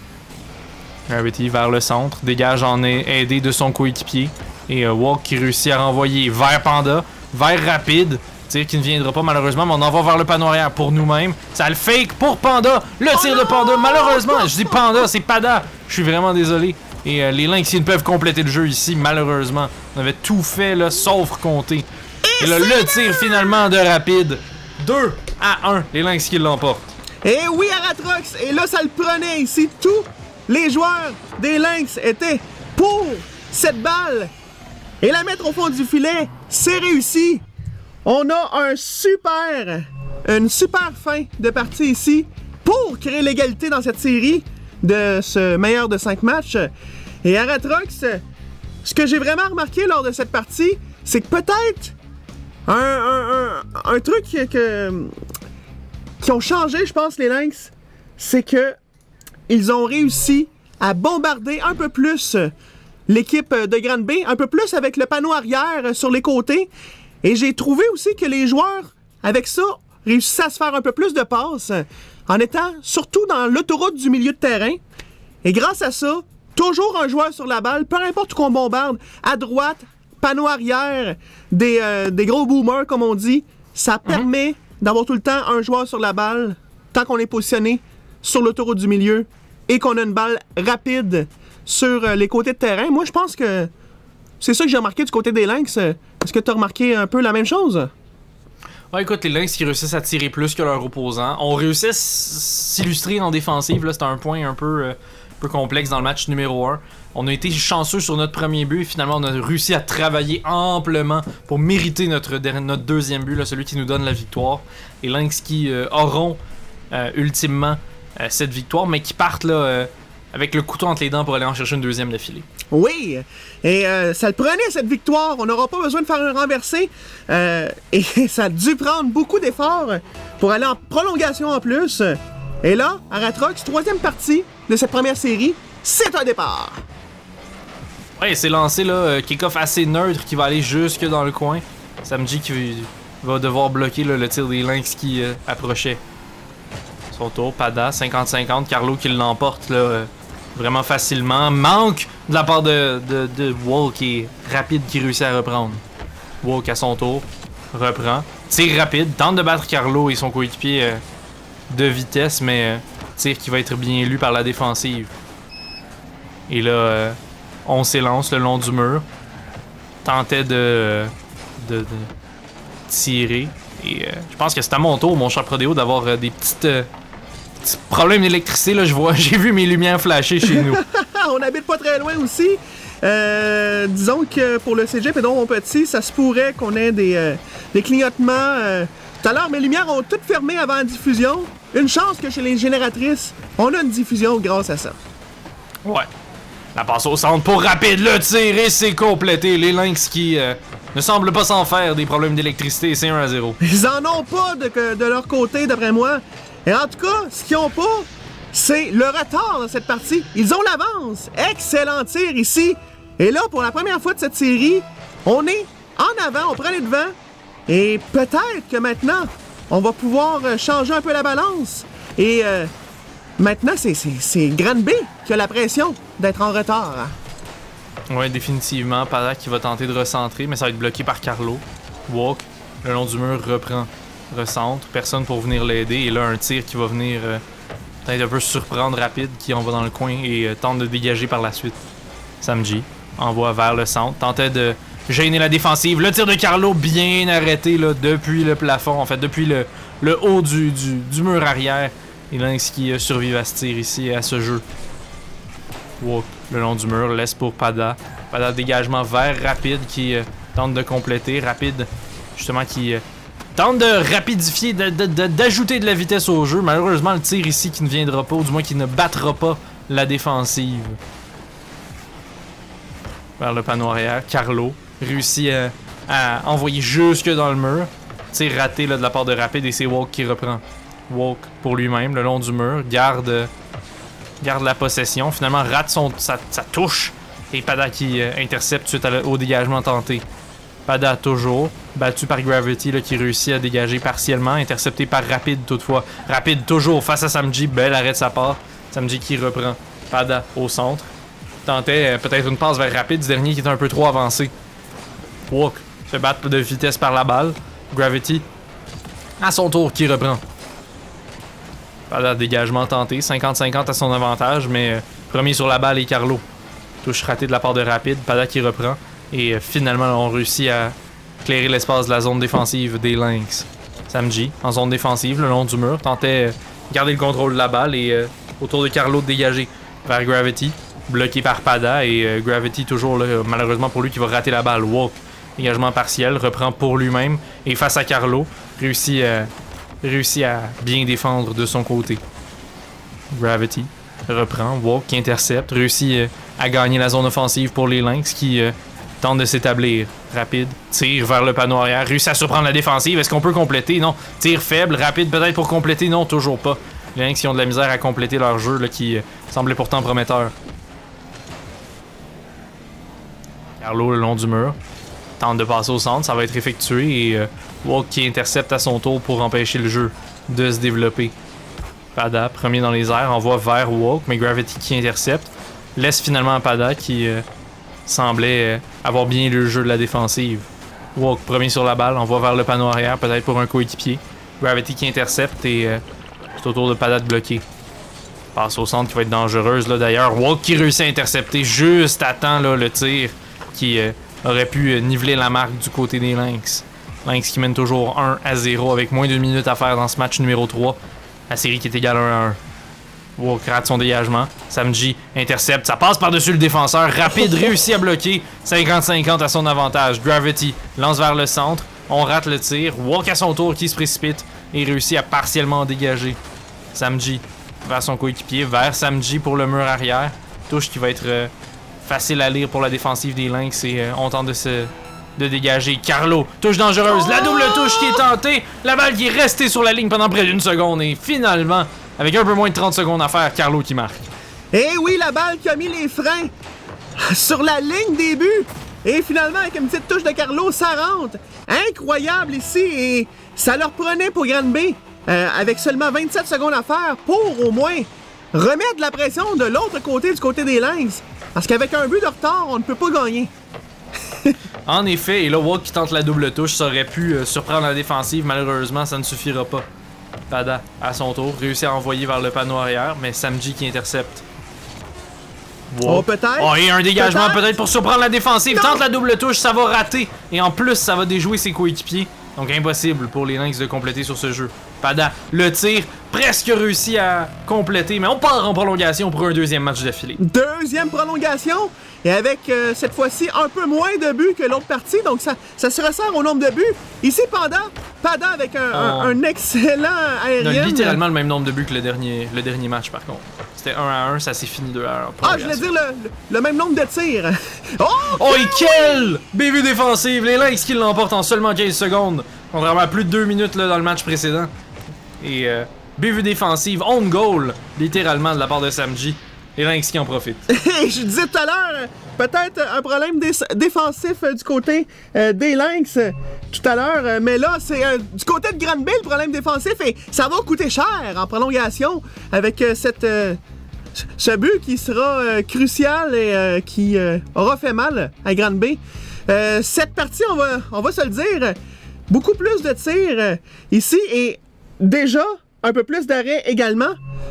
Speaker 2: Gravity vers le centre, dégage en aidé de son coéquipier. Et euh, Walk qui réussit à renvoyer vers Panda, vers Rapid. Tir qui ne viendra pas malheureusement, mais on en va vers le panneau arrière pour nous-mêmes. Ça le fake pour Panda. Le tir de Panda, malheureusement. Je dis Panda, c'est Pada. Je suis vraiment désolé. Et euh, les Lynx ils ne peuvent compléter le jeu ici, malheureusement. On avait tout fait, là, sauf compter. Et là, le tir finalement de Rapid. deux à un, les Lynx qui l'emportent.
Speaker 1: Et oui, Aratrox. Et là, ça le prenait ici. Tous les joueurs des Lynx étaient pour cette balle. Et la mettre au fond du filet, c'est réussi. On a un super, une super fin de partie ici pour créer l'égalité dans cette série de ce meilleur de cinq matchs. Et Aratrox, ce que j'ai vraiment remarqué lors de cette partie, c'est que peut-être un, un, un, un truc que, que, qui ont changé, je pense, les Lynx, c'est que ils ont réussi à bombarder un peu plus l'équipe de Granby, un peu plus avec le panneau arrière sur les côtés. Et j'ai trouvé aussi que les joueurs, avec ça, réussissaient à se faire un peu plus de passes en étant surtout dans l'autoroute du milieu de terrain. Et grâce à ça, toujours un joueur sur la balle, peu importe où qu'on bombarde, à droite, panneau arrière, des, euh, des gros boomers comme on dit, ça mm-hmm. permet d'avoir tout le temps un joueur sur la balle tant qu'on est positionné sur l'autoroute du milieu et qu'on a une balle rapide sur euh, les côtés de terrain. Moi, je pense que c'est ça que j'ai remarqué du côté des Lynx. Est-ce que tu as remarqué un peu la même chose?
Speaker 2: Ouais, écoute, les Lynx qui réussissent à tirer plus que leurs opposants ont réussi à s'illustrer en défensive. Là, c'était un point un peu, euh, un peu complexe dans le match numéro un. On a été chanceux sur notre premier but et finalement on a réussi à travailler amplement pour mériter notre, notre deuxième but, là, celui qui nous donne la victoire. Les Lynx qui euh, auront euh, ultimement euh, cette victoire, mais qui partent là, euh, avec le couteau entre les dents pour aller en chercher une deuxième d'affilée.
Speaker 1: Oui, et euh, ça le prenait cette victoire, on n'aura pas besoin de faire un renversé, euh, et ça a dû prendre beaucoup d'efforts pour aller en prolongation en plus. Et là, à Ratrox, troisième partie de cette première série, c'est un départ.
Speaker 2: Ouais, c'est lancé là, euh, kick-off assez neutre qui va aller jusque dans le coin. Samji qui va devoir bloquer là, le tir des Lynx qui euh, approchait. Son tour, Pada, cinquante cinquante, Carlo qui l'emporte là. Euh, Vraiment facilement. Manque de la part de, de, de Walk qui est rapide, qui réussit à reprendre. Walk à son tour. Reprend. Tir rapide. Tente de battre Carlo et son coéquipier euh, de vitesse, mais euh, tir qui va être bien lu par la défensive. Et là, euh, on s'élance le long du mur. Tentait de, de, de tirer. Et euh, je pense que c'est à mon tour, mon cher Prodéo, d'avoir euh, des petites... Euh, problème d'électricité, là, je vois, j'ai vu mes lumières flasher chez nous.
Speaker 1: On habite pas très loin aussi. Euh, disons que pour le cégep et donc mon petit, ça se pourrait qu'on ait des, euh, des clignotements. Euh. Tout à l'heure, mes lumières ont toutes fermé avant la diffusion. Une chance que chez les génératrices, on a une diffusion grâce à ça.
Speaker 2: Ouais. La passe au centre pour rapide, le tir et c'est complété. Les Lynx qui euh, ne semblent pas s'en faire des problèmes d'électricité, c'est un à zéro.
Speaker 1: Ils en ont pas de, de leur côté, d'après moi. Et en tout cas, ce qu'ils n'ont pas, c'est le retard dans cette partie. Ils ont l'avance. Excellent tir ici. Et là, pour la première fois de cette série, on est en avant, on prend les devants. Et peut-être que maintenant, on va pouvoir changer un peu la balance. Et euh, maintenant, c'est Grande B qui a la pression d'être en retard.
Speaker 2: Ouais, définitivement. Pada qui va tenter de recentrer, mais ça va être bloqué par Carlo. Walk, le long du mur, reprend. Recentre, personne pour venir l'aider, et là un tir qui va venir euh, peut-être un peu surprendre rapide, qui en va dans le coin et euh, tente de dégager par la suite. Samji envoie vers le centre, tentait de gêner la défensive, le tir de Carlo bien arrêté là, depuis le plafond, en fait depuis le, le haut du, du, du mur arrière. Et Lynx qui euh, survive à ce tir ici, à ce jeu. Walk le long du mur, laisse pour Pada. Pada dégagement vers rapide qui euh, tente de compléter, rapide justement qui... Euh, tente de rapidifier, d'ajouter de, de, de la vitesse au jeu. Malheureusement, le tir ici qui ne viendra pas, ou du moins qui ne battra pas la défensive. Vers le panneau arrière, Carlo réussit à, à envoyer jusque dans le mur. Tir raté là, de la part de Rapide et c'est Walk qui reprend. Walk pour lui-même, le long du mur, garde, garde la possession. Finalement, rate son, sa, sa touche. Et Pada qui euh, intercepte suite à le, au dégagement tenté. Pada toujours, battu par Gravity là, qui réussit à dégager partiellement, intercepté par Rapide toutefois. Rapide toujours face à Samji, bel arrêt de sa part. Samji qui reprend. Pada au centre. Tentait euh, peut-être une passe vers Rapide, ce dernier qui est un peu trop avancé. Walk se bat de vitesse par la balle. Gravity à son tour qui reprend. Pada dégagement tenté, cinquante cinquante à son avantage, mais euh, premier sur la balle et Carlo. Touche ratée de la part de Rapide, Pada qui reprend. Et euh, finalement, on réussit à clairer l'espace de la zone défensive des Lynx. Samji, en zone défensive, le long du mur, tentait euh, garder le contrôle de la balle et euh, autour de Carlo de dégager vers Gravity. Bloqué par Pada et euh, Gravity toujours là, malheureusement pour lui qui va rater la balle. Walk, dégagement partiel, reprend pour lui-même et face à Carlo, réussit, euh, réussit à bien défendre de son côté. Gravity reprend, Walk qui intercepte, réussit euh, à gagner la zone offensive pour les Lynx qui... Euh, tente de s'établir. Rapide. Tire vers le panneau arrière. Réussit à surprendre la défensive. Est-ce qu'on peut compléter? Non. Tire faible. Rapide peut-être pour compléter? Non, toujours pas. Les Lynx qui ont de la misère à compléter leur jeu là, qui euh, semblait pourtant prometteur. Carlo le long du mur. Tente de passer au centre. Ça va être effectué. Et euh, Walk qui intercepte à son tour pour empêcher le jeu de se développer. Pada, premier dans les airs, envoie vers Walk. Mais Gravity qui intercepte. Laisse finalement Pada qui... Euh, semblait euh, avoir bien lu le jeu de la défensive. Walk premier sur la balle, on va vers le panneau arrière, peut-être pour un coéquipier. Gravity qui intercepte et euh, c'est au tour de Pada de bloquer. Passe au centre qui va être dangereuse là d'ailleurs. Walk qui réussit à intercepter juste à temps là, le tir qui euh, aurait pu euh, niveler la marque du côté des Lynx. Lynx qui mène toujours un à zéro avec moins d'une minute à faire dans ce match numéro trois. La série qui est égale un à un. Walk rate son dégagement. Samji intercepte. Ça passe par-dessus le défenseur. Rapide réussit à bloquer. cinquante cinquante à son avantage. Gravity lance vers le centre. On rate le tir. Walk à son tour qui se précipite et réussit à partiellement dégager. Samji vers son coéquipier. Vers Samji pour le mur arrière. Touche qui va être euh, facile à lire pour la défensive des Lynx. Et euh, on tente de se... de dégager. Carlo, touche dangereuse. La double touche qui est tentée. La balle qui est restée sur la ligne pendant près d'une seconde. Et finalement... avec un peu moins de trente secondes à faire, Carlo qui marque.
Speaker 1: Et oui, la balle qui a mis les freins sur la ligne des buts. Et finalement, avec une petite touche de Carlo, ça rentre. Incroyable ici. Et ça leur prenait pour Granby, euh, avec seulement vingt-sept secondes à faire, pour au moins remettre la pression de l'autre côté, du côté des Lynx. Parce qu'avec un but de retard, on ne peut pas gagner.
Speaker 2: En effet, et là, Walk qui tente la double touche, ça aurait pu euh, surprendre la défensive. Malheureusement, ça ne suffira pas. Pada, à son tour, réussit à envoyer vers le panneau arrière, mais Samji qui intercepte.
Speaker 1: Wow. Oh, peut-être.
Speaker 2: Oh, et un dégagement peut-être peut pour surprendre la défensive.
Speaker 1: Non.
Speaker 2: Tente la double touche, ça va rater. Et en plus, ça va déjouer ses coéquipiers. Donc impossible pour les Lynx de compléter sur ce jeu. Pada, le tir, presque réussi à compléter, mais on part en prolongation pour un deuxième match d'affilée.
Speaker 1: Deuxième prolongation, et avec euh, cette fois-ci un peu moins de buts que l'autre partie, donc ça, ça se ressort au nombre de buts. Ici, Pada, Pada avec un, oh. un, un excellent aérien.
Speaker 2: On a littéralement le même nombre de buts que le dernier, le dernier match, par contre. C'était un à un, ça s'est fini deux à un.
Speaker 1: Ah, je voulais dire le, le, le même nombre de tirs. Oh,
Speaker 2: oh et quelle bévue défensive! Les Lynx qui l'emportent en seulement quinze secondes, contrairement à plus de deux minutes là, dans le match précédent. Et euh, bévue défensive, on goal, littéralement, de la part de Samji. Les Lynx qui en profitent. Je
Speaker 1: disais tout à l'heure, peut-être un problème défensif euh, du côté euh, des Lynx euh, tout à l'heure, euh, mais là, c'est euh, du côté de Granby le problème défensif et ça va coûter cher en prolongation avec euh, cette, euh, ce but qui sera euh, crucial et euh, qui euh, aura fait mal à Granby. Euh, cette partie, on va, on va se le dire, beaucoup plus de tirs euh, ici et déjà un peu plus d'arrêts également.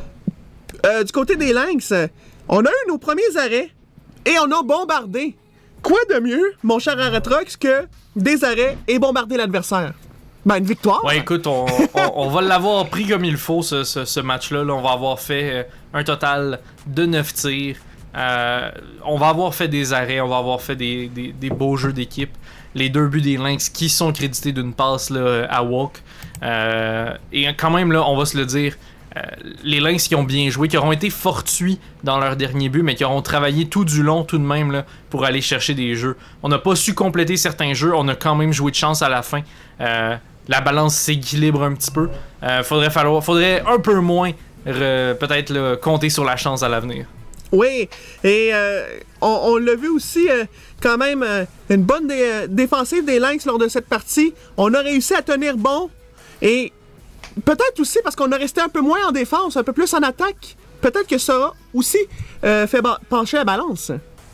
Speaker 1: Euh, du côté des Lynx, on a eu nos premiers arrêts et on a bombardé. Quoi de mieux, mon cher Aratrox, que des arrêts et bombarder l'adversaire? Ben, une victoire.
Speaker 2: Ouais, écoute, on, on, on va l'avoir pris comme il faut, ce, ce, ce match-là. Là, on va avoir fait euh, un total de neuf tirs. Euh, on va avoir fait des arrêts, on va avoir fait des, des, des beaux jeux d'équipe. Les deux buts des Lynx qui sont crédités d'une passe là, à Walk. Euh, et quand même, là, on va se le dire, Euh, les Lynx qui ont bien joué, qui auront été fortuits dans leur dernier but, mais qui auront travaillé tout du long tout de même là, pour aller chercher des jeux. On n'a pas su compléter certains jeux, on a quand même joué de chance à la fin. Euh, la balance s'équilibre un petit peu. Euh, faudrait, falloir, faudrait un peu moins peut-être compter sur la chance à l'avenir.
Speaker 1: Oui, et euh, on, on l'a vu aussi euh, quand même euh, une bonne dé défensive des Lynx lors de cette partie. On a réussi à tenir bon et peut-être aussi parce qu'on a resté un peu moins en défense, un peu plus en attaque. Peut-être que ça a aussi euh, fait pencher la balance.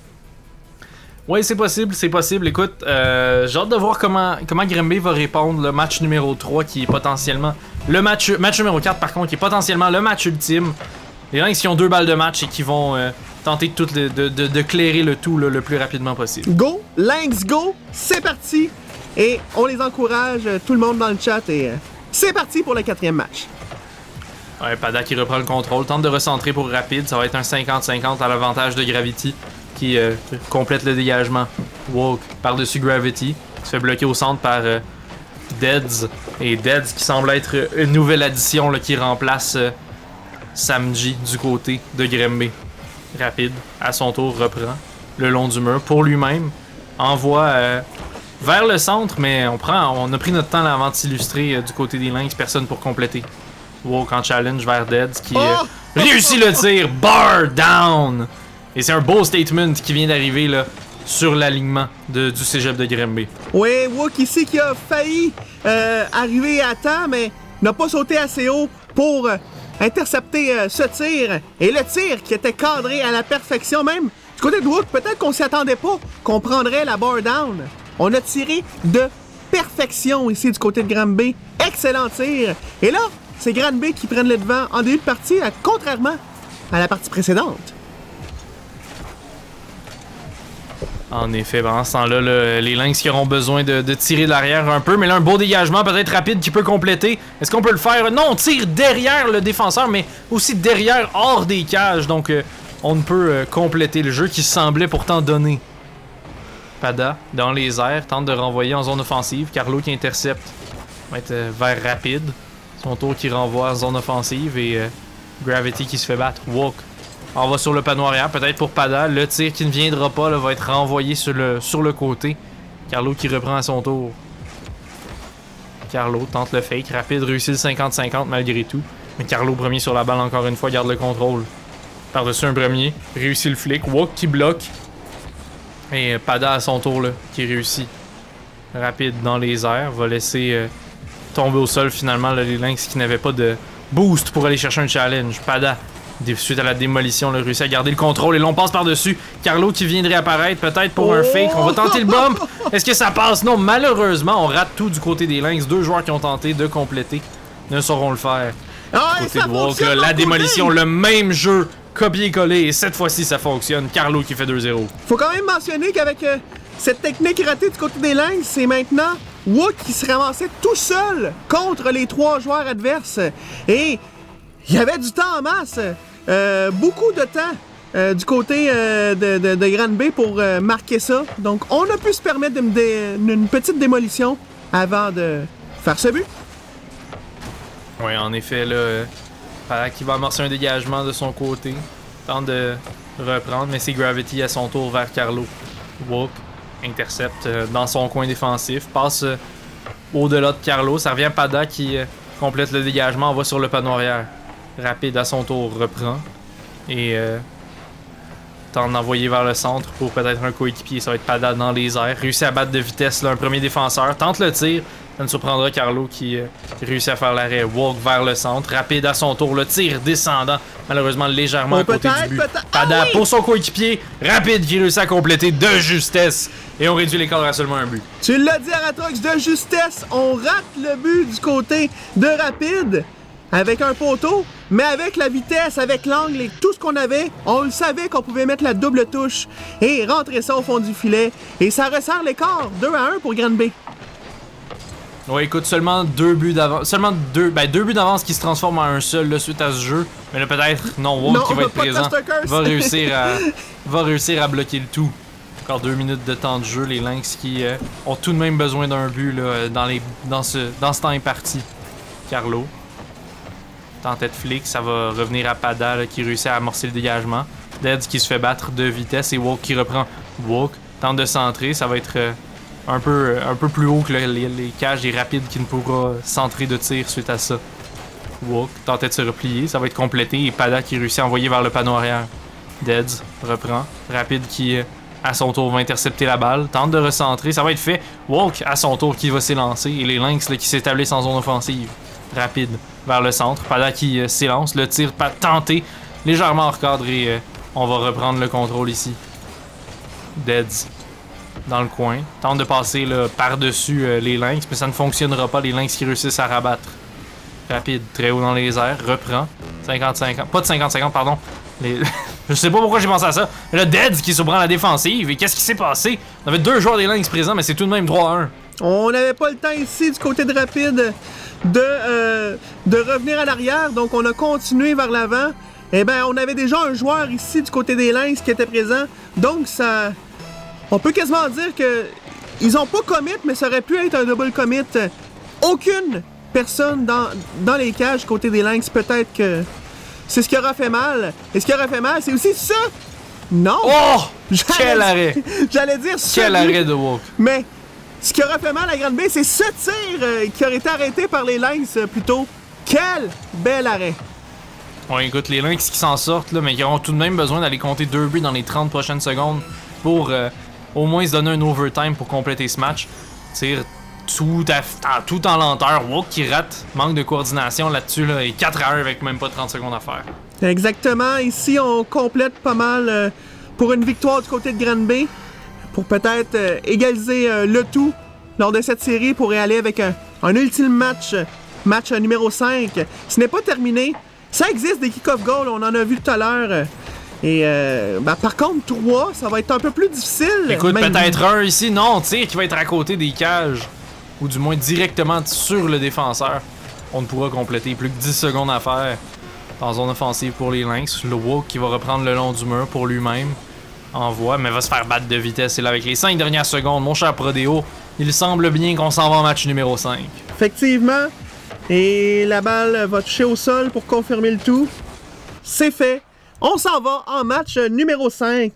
Speaker 2: Oui, c'est possible, c'est possible. Écoute, euh, j'ai hâte de voir comment, comment Granby va répondre le match numéro trois qui est potentiellement le match, match numéro quatre par contre, qui est potentiellement le match ultime. Les Lynx qui ont deux balles de match et qui vont euh, tenter de, tout, de, de, de, de clairer le tout là, le plus rapidement possible.
Speaker 1: Go, Lynx, go, c'est parti. Et on les encourage, tout le monde dans le chat et... Euh, c'est parti pour le quatrième match.
Speaker 2: Ouais, Pada qui reprend le contrôle, tente de recentrer pour rapide. Ça va être un cinquante cinquante à l'avantage de Gravity qui euh, complète le dégagement. Walk par-dessus Gravity. Se fait bloquer au centre par euh, Deads. Et Deads qui semble être une nouvelle addition là, qui remplace euh, Samji du côté de Granby. Rapide, à son tour, reprend le long du mur pour lui-même. Envoie... Euh, vers le centre, mais on prend, on a pris notre temps avant de s'illustrer euh, du côté des Lynx, personne pour compléter. Walk en challenge vers Deads qui euh,
Speaker 1: oh!
Speaker 2: réussit le tir, bar down! Et c'est un beau statement qui vient d'arriver là sur l'alignement du cégep de Granby.
Speaker 1: Oui, Walk ici qui a failli euh, arriver à temps, mais n'a pas sauté assez haut pour euh, intercepter euh, ce tir. Et le tir qui était cadré à la perfection même. Du côté de Walk, peut-être qu'on s'y attendait pas, qu'on prendrait la bar down. On a tiré de perfection ici du côté de Granby. Excellent tir. Et là, c'est Granby qui prennent le devant en début de partie, contrairement à la partie précédente.
Speaker 2: En effet, pendant ce temps-là, là, les Lynx qui auront besoin de, de tirer de l'arrière un peu, mais là, un beau dégagement peut-être rapide qui peut compléter. Est-ce qu'on peut le faire? Non, on tire derrière le défenseur, mais aussi derrière, hors des cages, donc euh, on ne peut euh, compléter le jeu qui semblait pourtant donner. Pada, dans les airs, tente de renvoyer en zone offensive. Carlo qui intercepte, va être euh, vers rapide. Son tour qui renvoie en zone offensive et euh, Gravity qui se fait battre. Walk. On va sur le panneau arrière, peut-être pour Pada. Le tir qui ne viendra pas là, va être renvoyé sur le, sur le côté. Carlo qui reprend à son tour. Carlo tente le fake. Rapide réussit le cinquante cinquante malgré tout. Mais Carlo premier sur la balle encore une fois, garde le contrôle. Par-dessus un premier. Réussit le flick. Walk qui bloque. Et Pada à son tour là, qui réussit. Rapide dans les airs. Va laisser euh, tomber au sol finalement là, les Lynx qui n'avaient pas de boost pour aller chercher un challenge. Pada. Suite à la démolition, on a réussi à garder le contrôle et l'on passe par-dessus. Carlo qui viendrait apparaître peut-être pour oh! un fake. On va tenter le bump. Est-ce que ça passe? Non, malheureusement, on rate tout du côté des Lynx. Deux joueurs qui ont tenté de compléter ne sauront le faire.
Speaker 1: Ah,
Speaker 2: côté de Walk, là, la démolition, le même jeu, copier-coller. Et cette fois-ci, ça fonctionne. Carlo qui fait deux zéro.
Speaker 1: Faut quand même mentionner qu'avec euh, cette technique ratée du côté des Lynx, c'est maintenant Walk qui se ramassait tout seul contre les trois joueurs adverses. Et il y avait du temps en masse. Euh, beaucoup de temps euh, du côté euh, de, de, de Granby pour euh, marquer ça. Donc, on a pu se permettre d'une une petite démolition avant de faire ce but.
Speaker 2: Oui, en effet, là, Pada qui va amorcer un dégagement de son côté. Tente de reprendre, mais c'est Gravity à son tour vers Carlo. Walk, intercepte euh, dans son coin défensif, passe euh, au-delà de Carlo. Ça revient à Pada qui euh, complète le dégagement, on va sur le panneau arrière. Rapide à son tour, reprend. Et euh, tente d'envoyer vers le centre pour peut-être un coéquipier. Ça va être Pada dans les airs. Réussit à battre de vitesse là, un premier défenseur. Tente le tir. Ça ne surprendra Carlo qui euh, réussit à faire l'arrêt. Walk vers le centre. Rapide à son tour. Le tir descendant. Malheureusement légèrement
Speaker 1: oh,
Speaker 2: à côté du but. Pada
Speaker 1: ah, oui!
Speaker 2: Pour son coéquipier. Rapide qui réussit à compléter de justesse. Et on réduit l'écart à seulement un but.
Speaker 1: Tu l'as dit, Aratrox, de justesse. On rate le but du côté de Rapide. Avec un poteau, mais avec la vitesse, avec l'angle et tout ce qu'on avait, on le savait qu'on pouvait mettre la double touche et rentrer ça au fond du filet. Et ça resserre l'écart, deux à un pour Granby.
Speaker 2: Ouais, écoute, seulement deux buts d'avance. Seulement deux, ben, deux buts d'avance qui se transforment en un seul là, suite à ce jeu. Mais là, peut-être, non, Walk
Speaker 1: non,
Speaker 2: qui va être présent va réussir, à, va réussir à bloquer le tout. Encore deux minutes de temps de jeu. Les Lynx qui euh, ont tout de même besoin d'un but là, dans, les, dans, ce, dans ce temps imparti. Carlo. En tête flic, ça va revenir à Pada là, qui réussit à amorcer le dégagement. Deads qui se fait battre de vitesse et Walk qui reprend. Walk tente de centrer, ça va être euh, un, peu, un peu plus haut que le, les, les cages et Rapide qui ne pourra centrer de tir suite à ça. Walk tente de se replier, ça va être complété et Pada qui réussit à envoyer vers le panneau arrière. Deads reprend. Rapide qui euh, à son tour va intercepter la balle, tente de recentrer, ça va être fait. Walk à son tour qui va s'élancer et les Lynx là, qui s'établissent en zone offensive. Rapide vers le centre. Pada qui euh, s'élance. Le tir pas tenté. Légèrement recadré. Euh, on va reprendre le contrôle ici. Deads dans le coin. Tente de passer par-dessus euh, les Lynx, mais ça ne fonctionnera pas. Les Lynx qui réussissent à rabattre. Rapide, très haut dans les airs. Reprend. cinquante cinquante. Pas de cinquante cinquante, pardon. Les... Je sais pas pourquoi j'ai pensé à ça. Le Deads qui se prend la défensive. Et qu'est-ce qui s'est passé? On avait deux joueurs des Lynx présents, mais c'est tout de même trois à un.
Speaker 1: On n'avait pas le temps ici du côté de Rapide de, euh, de revenir à l'arrière, donc on a continué vers l'avant. Eh bien, on avait déjà un joueur ici du côté des Lynx qui était présent, donc ça... On peut quasiment dire que ils ont pas commit, mais ça aurait pu être un double commit. Aucune personne dans, dans les cages du côté des Lynx, peut-être que c'est ce qui aura fait mal. Et ce qui aura fait mal, c'est aussi ça! Non!
Speaker 2: Oh! Quel arrêt!
Speaker 1: J'allais dire ça!
Speaker 2: Quel arrêt de Walk!
Speaker 1: Mais... ce qui aurait fait mal à Granby, c'est ce tir euh, qui aurait été arrêté par les Lynx euh, plus tôt. Quel bel arrêt!
Speaker 2: On écoute les Lynx qui s'en sortent, là, mais qui auront tout de même besoin d'aller compter deux buts dans les trente prochaines secondes pour euh, au moins se donner un overtime pour compléter ce match. Tire tout, à, tout en lenteur. Walk qui rate, manque de coordination là-dessus, là, et quatre à un avec même pas trente secondes à faire.
Speaker 1: Exactement. Ici, on complète pas mal euh, pour une victoire du côté de Granby. Pour peut-être euh, égaliser euh, le tout lors de cette série pour y aller avec un, un ultime match, match numéro cinq. Ce n'est pas terminé. Ça existe des kick-off goals, on en a vu tout à l'heure. Et euh, ben, par contre, trois, ça va être un peu plus difficile.
Speaker 2: Écoute,
Speaker 1: même...
Speaker 2: peut-être un ici. Non, tir qui va être à côté des cages. Ou du moins directement sur le défenseur. On ne pourra compléter. Plus que dix secondes à faire. En zone offensive pour les Lynx. Le Woke qui va reprendre le long du mur pour lui-même. Envoie, mais va se faire battre de vitesse. Et là, avec les cinq dernières secondes, mon cher Prodéo, il semble bien qu'on s'en va en match numéro cinq.
Speaker 1: Effectivement. Et la balle va toucher au sol pour confirmer le tout. C'est fait. On s'en va en match numéro cinq.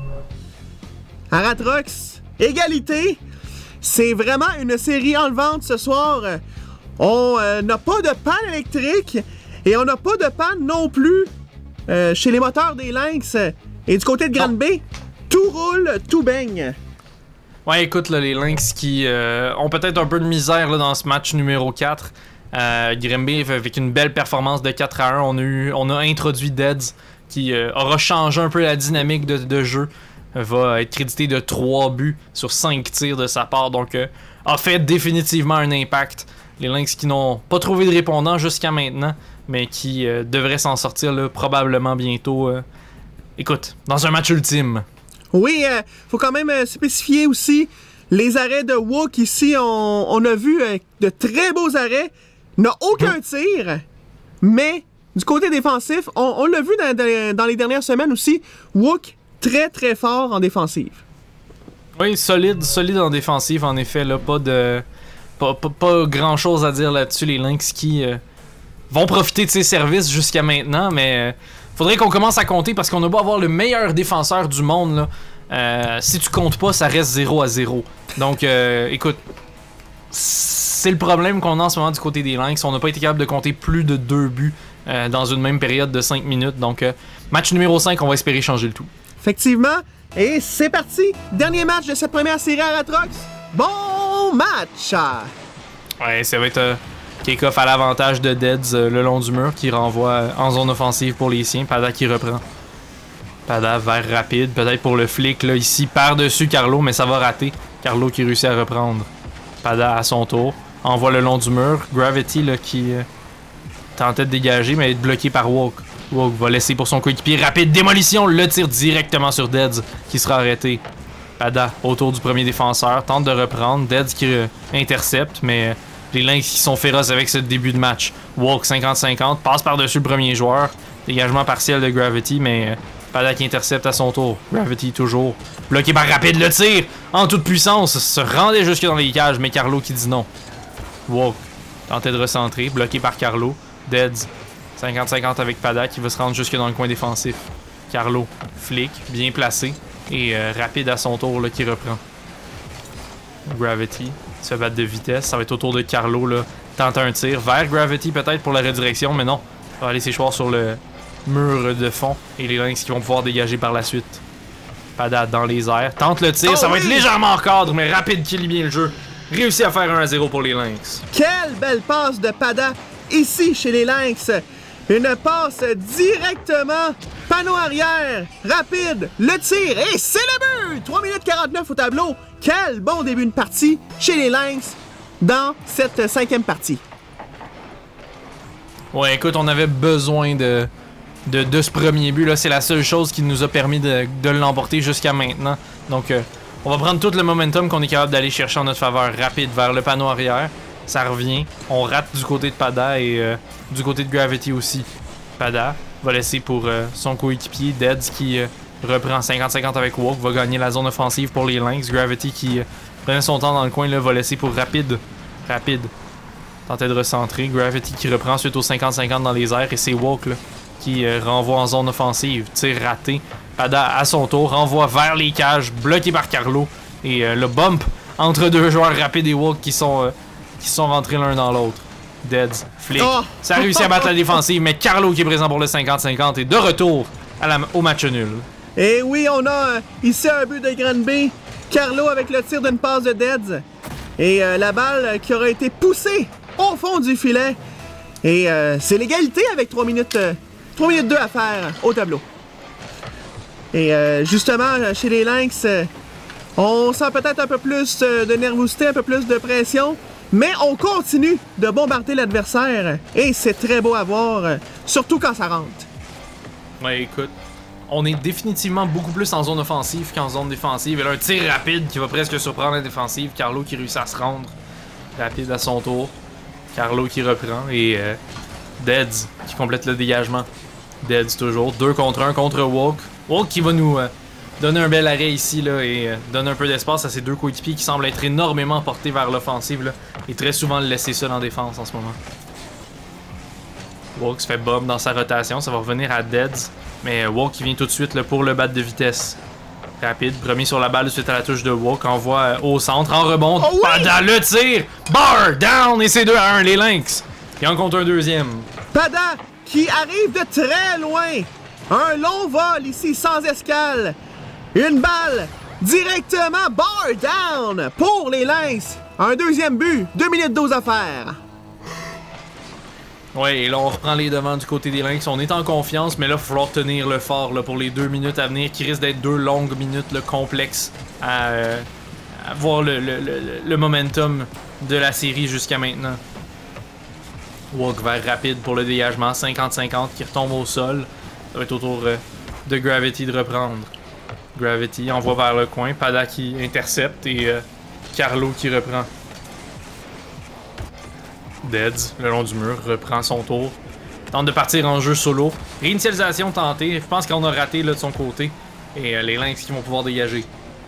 Speaker 1: Aratrox, égalité. C'est vraiment une série enlevante ce soir. On euh, n'a pas de panne électrique et on n'a pas de panne non plus euh, chez les moteurs des Lynx. Et du côté de Grande B, tout roule, tout baigne.
Speaker 2: Ouais, écoute, là, les Lynx qui euh, ont peut-être un peu de misère là, dans ce match numéro quatre. Euh, Grimby, avec une belle performance de quatre à un, on a, eu, on a introduit Deads qui euh, aura changé un peu la dynamique de, de jeu. Va être crédité de trois buts sur cinq tirs de sa part, donc euh, a fait définitivement un impact. Les Lynx qui n'ont pas trouvé de répondant jusqu'à maintenant, mais qui euh, devraient s'en sortir là, probablement bientôt. Euh, écoute, dans un match ultime.
Speaker 1: Oui, euh, faut quand même euh, spécifier aussi les arrêts de Wook ici. On, on a vu euh, de très beaux arrêts. N'a aucun tir, mais du côté défensif, on, on l'a vu dans, dans, dans les dernières semaines aussi. Wook très très fort en défensive.
Speaker 2: Oui, solide, solide en défensive, en effet, là, pas de pas, pas, pas grand chose à dire là-dessus, les Lynx qui euh, vont profiter de ses services jusqu'à maintenant, mais euh, faudrait qu'on commence à compter parce qu'on a beau avoir le meilleur défenseur du monde, là, euh, si tu comptes pas, ça reste zéro à zéro. Donc, euh, écoute, c'est le problème qu'on a en ce moment du côté des Lynx, on n'a pas été capable de compter plus de deux buts euh, dans une même période de cinq minutes, donc euh, match numéro cinq, on va espérer changer le tout.
Speaker 1: Effectivement. Et c'est parti. Dernier match de cette première série Aratrox. Bon match.
Speaker 2: Ouais, ça va être euh, kick-off à l'avantage de Deads euh, le long du mur qui renvoie euh, en zone offensive pour les siens. Pada qui reprend. Pada vers rapide. Peut-être pour le flic là ici par-dessus Carlo, mais ça va rater. Carlo qui réussit à reprendre. Pada à son tour. Envoie le long du mur. Gravity là qui euh, tentait de dégager, mais est bloqué par Woke. Woke va laisser pour son coéquipier. Rapide démolition, le tire directement sur Deads qui sera arrêté. Pada autour du premier défenseur, tente de reprendre. Deads qui euh, intercepte, mais euh, les Lynx qui sont féroces avec ce début de match. Woke cinquante cinquante, passe par-dessus le premier joueur. Dégagement partiel de Gravity, mais euh, Pada qui intercepte à son tour. Gravity toujours bloqué par Rapide, le tir en toute puissance. Se rendait jusque dans les cages, mais Carlo qui dit non. Woke tentait de recentrer, bloqué par Carlo. Deads cinquante cinquante avec Pada qui va se rendre jusque dans le coin défensif. Carlo, flic, bien placé. Et euh, Rapide à son tour là, qui reprend. Gravity se fait battre de vitesse. Ça va être au tour de Carlo. Là, tente un tir vers Gravity peut-être pour la redirection, mais non. Il va aller s'échoir sur le mur de fond. Et les Lynx qui vont pouvoir dégager par la suite. Pada dans les airs. Tente le tir. Oh, ça va oui! être légèrement en cadre, mais Rapide qui lit bien le jeu. Réussit à faire un à zéro pour les Lynx.
Speaker 1: Quelle belle passe de Pada ici chez les Lynx. Une passe directement, panneau arrière, Rapide, le tir, et c'est le but! trois minutes quarante-neuf au tableau. Quel bon début de partie chez les Lynx dans cette cinquième partie.
Speaker 2: Ouais, écoute, on avait besoin de, de, de ce premier but. Là, c'est la seule chose qui nous a permis de, de l'emporter jusqu'à maintenant. Donc, euh, on va prendre tout le momentum qu'on est capable d'aller chercher en notre faveur. Rapide vers le panneau arrière. Ça revient. On rate du côté de Pada et euh, du côté de Gravity aussi. Pada va laisser pour euh, son coéquipier Deads qui euh, reprend cinquante cinquante avec Woke. Va gagner la zone offensive pour les Lynx. Gravity qui euh, prenait son temps dans le coin là, va laisser pour Rapide. Rapide. Tentait de recentrer. Gravity qui reprend ensuite au cinquante cinquante dans les airs. Et c'est Woke là, qui euh, renvoie en zone offensive. Tir raté. Pada à son tour renvoie vers les cages. Bloqué par Carlo. Et euh, le bump entre deux joueurs Rapide et Woke qui sont... Euh, qui sont rentrés l'un dans l'autre. Deads, flic. Oh! Ça a réussi à battre la défensive, mais Carlo qui est présent pour le cinquante cinquante est de retour à la, au match nul.
Speaker 1: Et oui, on a euh, ici un but de Grande B. Carlo avec le tir d'une passe de Deads. Et euh, la balle euh, qui aura été poussée au fond du filet. Et euh, c'est l'égalité avec trois minutes, euh, trois minutes deux à faire au tableau. Et euh, justement, chez les Lynx, euh, on sent peut-être un peu plus de nervosité, un peu plus de pression, mais on continue de bombarder l'adversaire et c'est très beau à voir, surtout quand ça rentre.
Speaker 2: Ouais, écoute, on est définitivement beaucoup plus en zone offensive qu'en zone défensive. Et là, un tir rapide qui va presque surprendre la défensive. Carlo qui réussit à se rendre rapide à son tour. Carlo qui reprend et euh, Deads qui complète le dégagement. Deads toujours. deux contre un contre Walk. Walk qui va nous euh, donner un bel arrêt ici là, et euh, donner un peu d'espace à ses deux coéquipiers qui semblent être énormément portés vers l'offensive et très souvent le laisser seul en défense en ce moment. Walk se fait bomb dans sa rotation. Ça va revenir à Deads. Mais Walk qui vient tout de suite là, pour le battre de vitesse. Rapide, premier sur la balle suite à la touche de Walk. Envoie euh, au centre, en rebond.
Speaker 1: Oh oui!
Speaker 2: Pada le tir! Bar down! Et c'est deux à un, les Lynx. Et en compte un deuxième.
Speaker 1: Pada qui arrive de très loin. Un long vol ici sans escale. Une balle directement bar down pour les Lynx. Un deuxième but, deux minutes douze à faire.
Speaker 2: Ouais, et là on reprend les devants du côté des Lynx. On est en confiance, mais là il va falloir tenir le fort là, pour les deux minutes à venir, qui risquent d'être deux longues minutes là, complexes à, euh, à voir le, le, le, le momentum de la série jusqu'à maintenant. Walk vers rapide pour le dégagement, cinquante cinquante qui retombe au sol. Ça va être au tour euh, de Gravity de reprendre. Gravity envoie vers le coin, Pada qui intercepte et euh, Carlo qui reprend. Deads, le long du mur, reprend son tour. Tente de partir en jeu solo. Réinitialisation tentée. Je pense qu'on a raté là, de son côté. Et euh, les Lynx qui vont pouvoir dégager.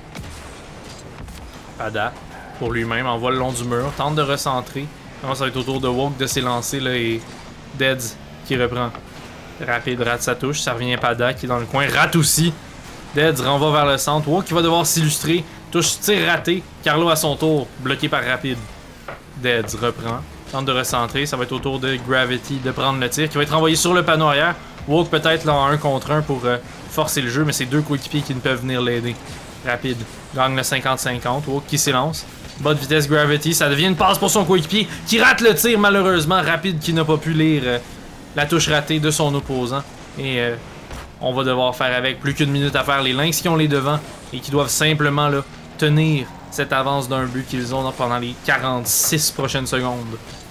Speaker 2: Pada, pour lui-même, envoie le long du mur. Tente de recentrer. Non, ça va être au tour de Walk de s'élancer là, et Deads qui reprend. Rapide, rate sa touche. Ça revient à Pada qui est dans le coin. Rate aussi. Deads renvoie vers le centre. Walk qui va devoir s'illustrer. Touche, tir raté. Carlo à son tour. Bloqué par Rapide. Deads reprend. Tente de recentrer, ça va être au tour de Gravity de prendre le tir qui va être envoyé sur le panneau arrière. Walk peut-être là en un contre un pour euh, forcer le jeu, mais c'est deux coéquipiers qui ne peuvent venir l'aider. Rapide, gagne le cinquante cinquante. Walk qui s'élance. Bas de vitesse Gravity, ça devient une passe pour son coéquipier qui rate le tir malheureusement. Rapide qui n'a pas pu lire euh, la touche ratée de son opposant. Et euh, on va devoir faire avec plus qu'une minute à faire. Les Lynx qui ont les devants et qui doivent simplement là, tenir cette avance d'un but qu'ils ont pendant les quarante-six prochaines secondes.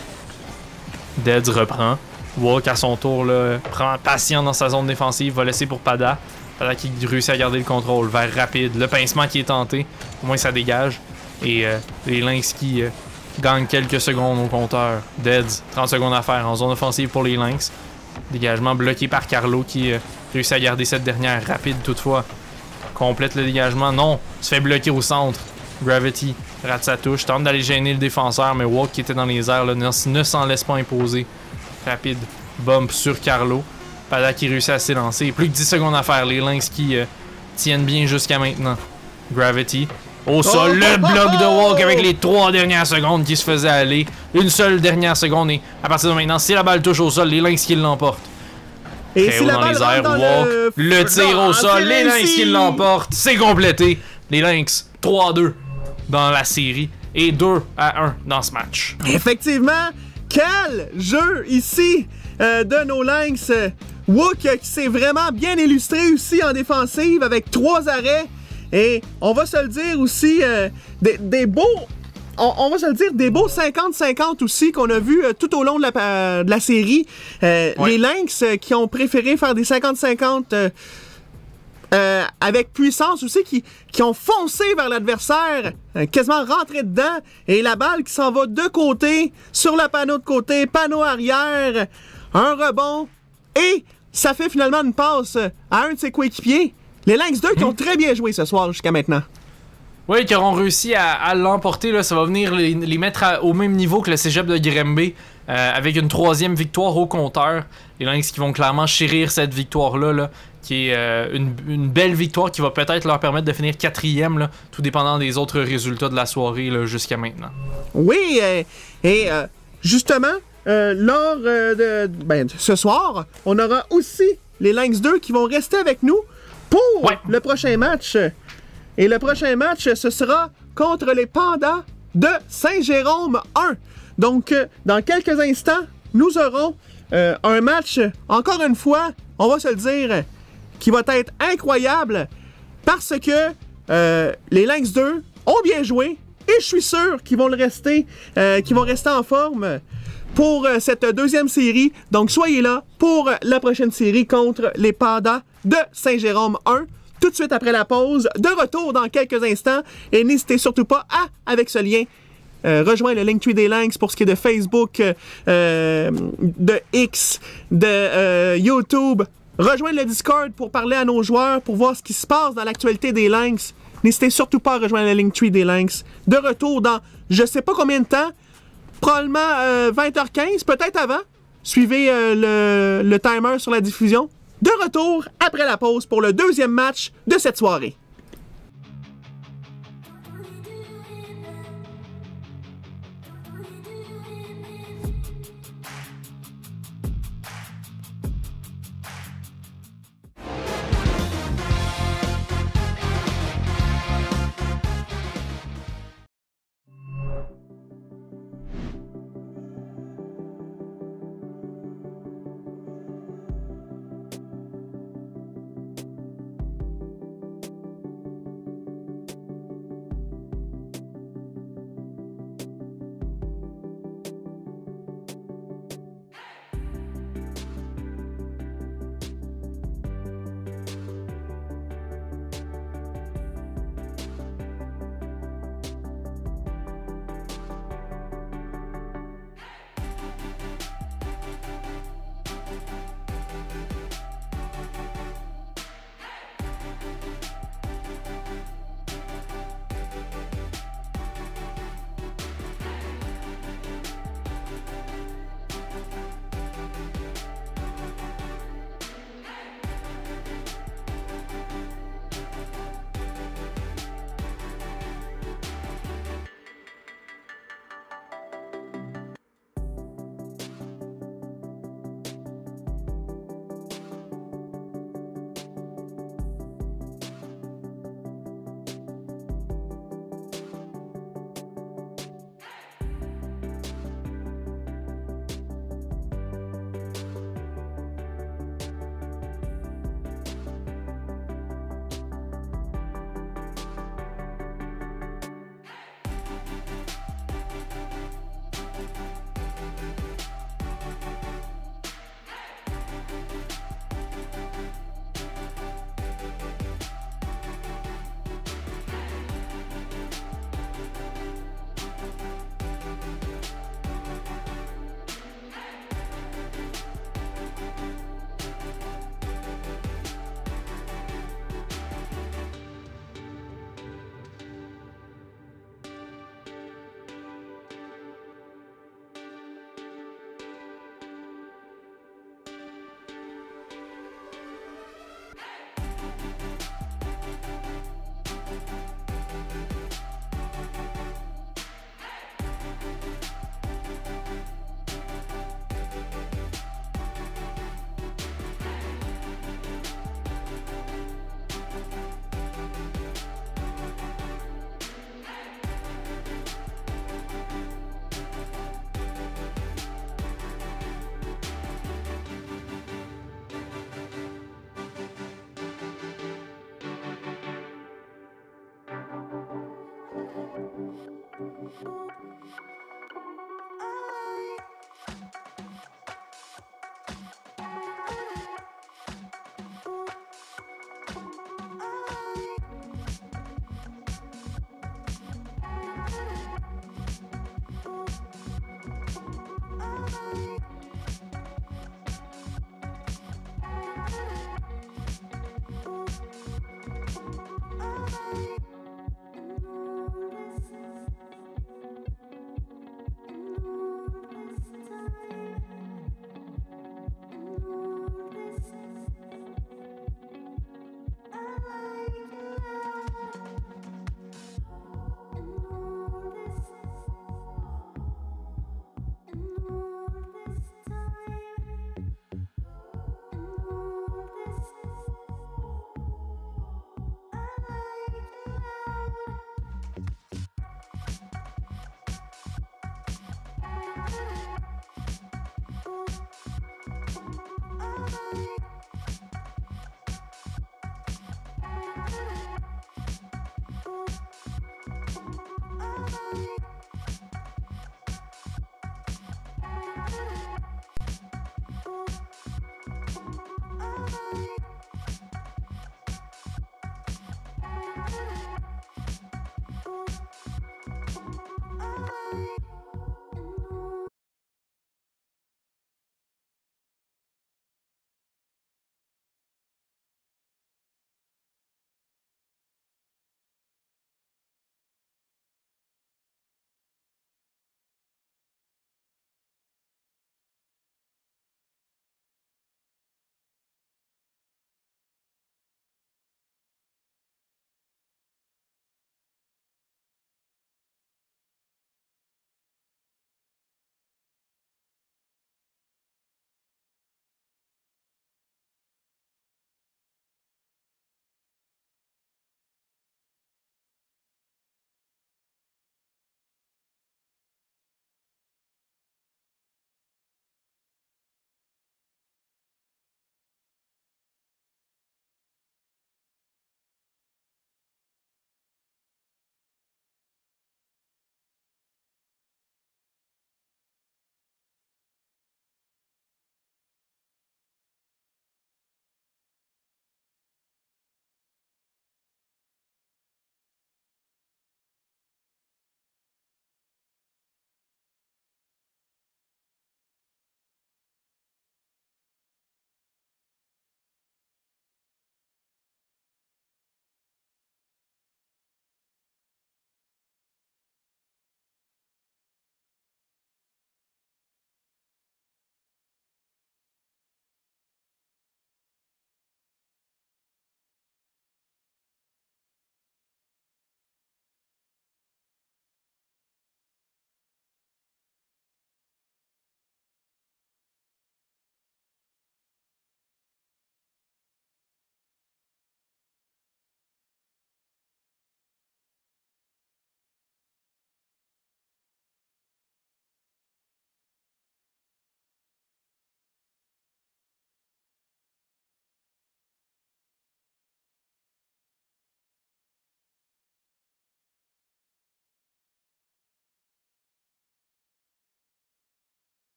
Speaker 2: Deads reprend. Walk à son tour là, prend patient dans sa zone défensive, va laisser pour Pada. Pada qui réussit à garder le contrôle vers rapide. Le pincement qui est tenté, au moins ça dégage. Et euh, les Lynx qui euh, gagnent quelques secondes au compteur. Deads, trente secondes à faire en zone offensive pour les Lynx. Dégagement bloqué par Carlo qui euh, réussit à garder cette dernière. Rapide toutefois. Complète le dégagement. Non, se fait bloquer au centre. Gravity rate sa touche, tente d'aller gêner le défenseur, mais Walk qui était dans les airs là, ne, ne s'en laisse pas imposer. Rapide, bump sur Carlo. Pada qui réussit à s'élancer. Plus que dix secondes à faire. Les Lynx qui euh, tiennent bien jusqu'à maintenant. Gravity. Au sol, oh, le oh, bloc oh, de Walk avec les trois dernières secondes qui se faisaient aller. Une seule dernière seconde et à partir de maintenant, si la balle touche au sol, les Lynx qui l'emportent.
Speaker 1: Et si la balle dans les airs, dans Walk,
Speaker 2: le... le tir au sol, les Lynx qui l'emportent. C'est complété. Les Lynx, trois à deux. Dans la série et deux à un dans ce match.
Speaker 1: Effectivement, quel jeu ici euh, de nos Lynx. Walk qui s'est vraiment bien illustré aussi en défensive avec trois arrêts. Et on va se le dire aussi, euh, des, des beaux... On, on va se le dire, des beaux cinquante cinquante aussi qu'on a vu euh, tout au long de la, euh, de la série. Euh, ouais. Les Lynx euh, qui ont préféré faire des cinquante cinquante... Euh, Euh, avec puissance aussi, qui, qui ont foncé vers l'adversaire, euh, quasiment rentré dedans, et la balle qui s'en va de côté, sur le panneau de côté, panneau arrière, un rebond, et ça fait finalement une passe à un de ses coéquipiers. Les Lynx deux qui ont très bien joué ce soir jusqu'à maintenant.
Speaker 2: Oui, qui auront réussi à, à l'emporter, là, ça va venir les, les mettre à, au même niveau que le cégep de Grimby, euh, avec une troisième victoire au compteur. Les Lynx qui vont clairement chérir cette victoire-là, là, qui est euh, une, une belle victoire qui va peut-être leur permettre de finir quatrième, là, tout dépendant des autres résultats de la soirée là, jusqu'à maintenant.
Speaker 1: Oui, euh, et euh, justement, euh, lors euh, de ben, ce soir, on aura aussi les Lynx deux qui vont rester avec nous pour ouais. le prochain match. Et le prochain match, ce sera contre les Pandas de Saint-Jérôme un. Donc, euh, dans quelques instants, nous aurons euh, un match, encore une fois, on va se le dire, qui va être incroyable parce que euh, les Lynx deux ont bien joué et je suis sûr qu'ils vont le rester, euh, qu'ils vont rester en forme pour euh, cette deuxième série. Donc, soyez là pour la prochaine série contre les Pandas de Saint-Jérôme un. Tout de suite après la pause, de retour dans quelques instants. Et n'hésitez surtout pas à, avec ce lien, euh, rejoindre le Linktree des Lynx pour ce qui est de Facebook, euh, de X, de euh, YouTube. Rejoindre le Discord pour parler à nos joueurs, pour voir ce qui se passe dans l'actualité des Lynx. N'hésitez surtout pas à rejoindre le Linktree des Lynx. De retour dans je sais pas combien de temps, probablement euh, vingt heures quinze, peut-être avant. Suivez euh, le, le timer sur la diffusion. De retour après la pause pour le deuxième match de cette soirée.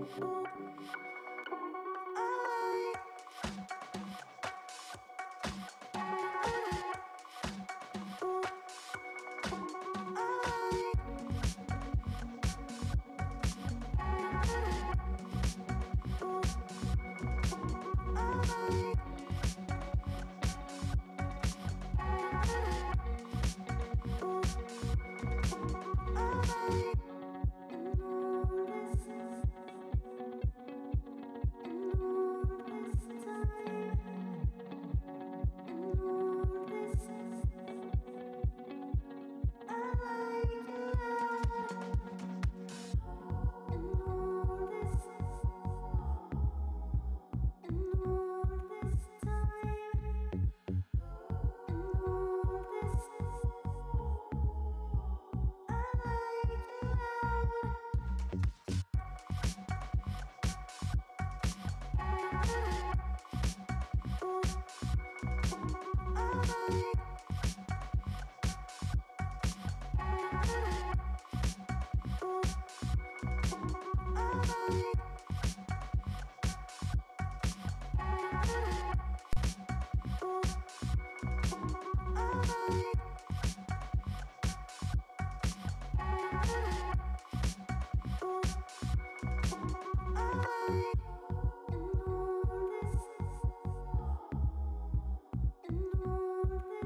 Speaker 3: All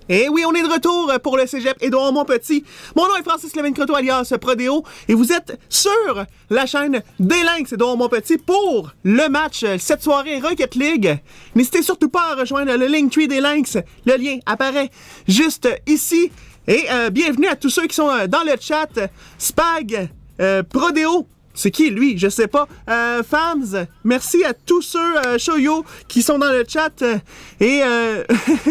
Speaker 1: Et oui, on est de retour pour le cégep Édouard Montpetit. Mon nom est Francis Levin Croteau alias Prodéo et vous êtes sur la chaîne des Lynx Édouard Montpetit pour le match cette soirée Rocket League. N'hésitez surtout pas à rejoindre le Linktree des Lynx. Le lien apparaît juste ici. Et euh, bienvenue à tous ceux qui sont euh, dans le chat. Spag, euh, Prodéo. C'est qui lui? Je sais pas. Euh, Fams, merci à tous ceux, euh, Shoyo, qui sont dans le chat. Et, euh,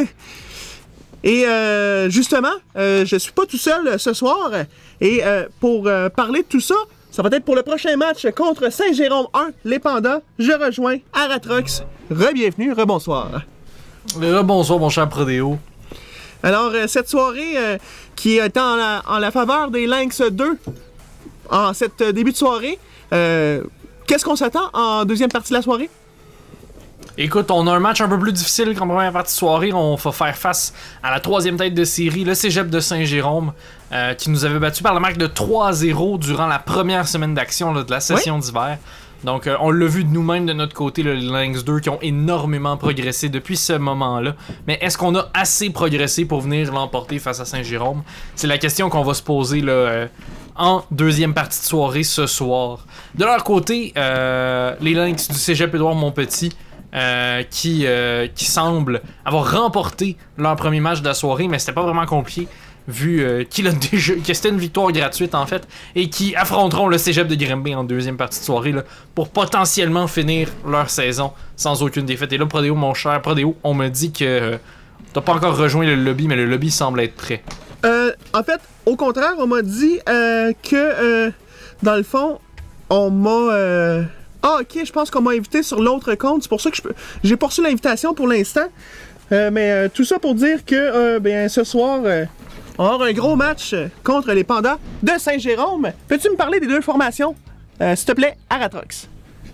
Speaker 1: et euh, justement, euh, je suis pas tout seul euh, ce soir. Et euh, pour euh, parler de tout ça, ça va être pour le prochain match contre Saint-Jérôme un, les Pandas. Je rejoins Aratrox. Re-bienvenue, re-bonsoir.
Speaker 2: Re-bonsoir, mon cher Prodéo.
Speaker 1: Alors, euh, cette soirée euh, qui est en la, en la faveur des Lynx deux, en cette euh, début de soirée, euh, qu'est-ce qu'on s'attend en deuxième partie de la soirée?
Speaker 2: Écoute, on a un match un peu plus difficile qu'en première partie de soirée. On va faire face à la troisième tête de série, le Cégep de Saint-Jérôme, euh, qui nous avait battu par la marque de trois à zéro durant la première semaine d'action de la session oui? d'hiver. Donc, euh, on l'a vu de nous-mêmes de notre côté, le Lynx deux, qui ont énormément progressé depuis ce moment-là. Mais est-ce qu'on a assez progressé pour venir l'emporter face à Saint-Jérôme? C'est la question qu'on va se poser là, euh, en deuxième partie de soirée ce soir. De leur côté, euh, les Lynx du Cégep Édouard Montpetit, euh, qui, euh, qui semblent avoir remporté leur premier match de la soirée, mais c'était pas vraiment compliqué. Vu euh, qu'il a déjà, que c'était une victoire gratuite en fait, et qui affronteront le Cégep de Grimby en deuxième partie de soirée là, pour potentiellement finir leur saison sans aucune défaite. Et là, Prodéo, mon cher Prodéo, on me dit que euh, t'as pas encore rejoint le lobby, mais le lobby semble être prêt.
Speaker 1: Euh, en fait, au contraire, on m'a dit euh, que euh, dans le fond, on m'a. Euh... Ah, ok, je pense qu'on m'a invité sur l'autre compte. C'est pour ça que je peux... j'ai pas reçu l'invitation pour l'instant. Euh, mais euh, tout ça pour dire que euh, ben, ce soir. Euh... On va avoir un gros match contre les Pandas de Saint-Jérôme. Peux-tu me parler des deux formations, euh, s'il te plaît, Aratrox?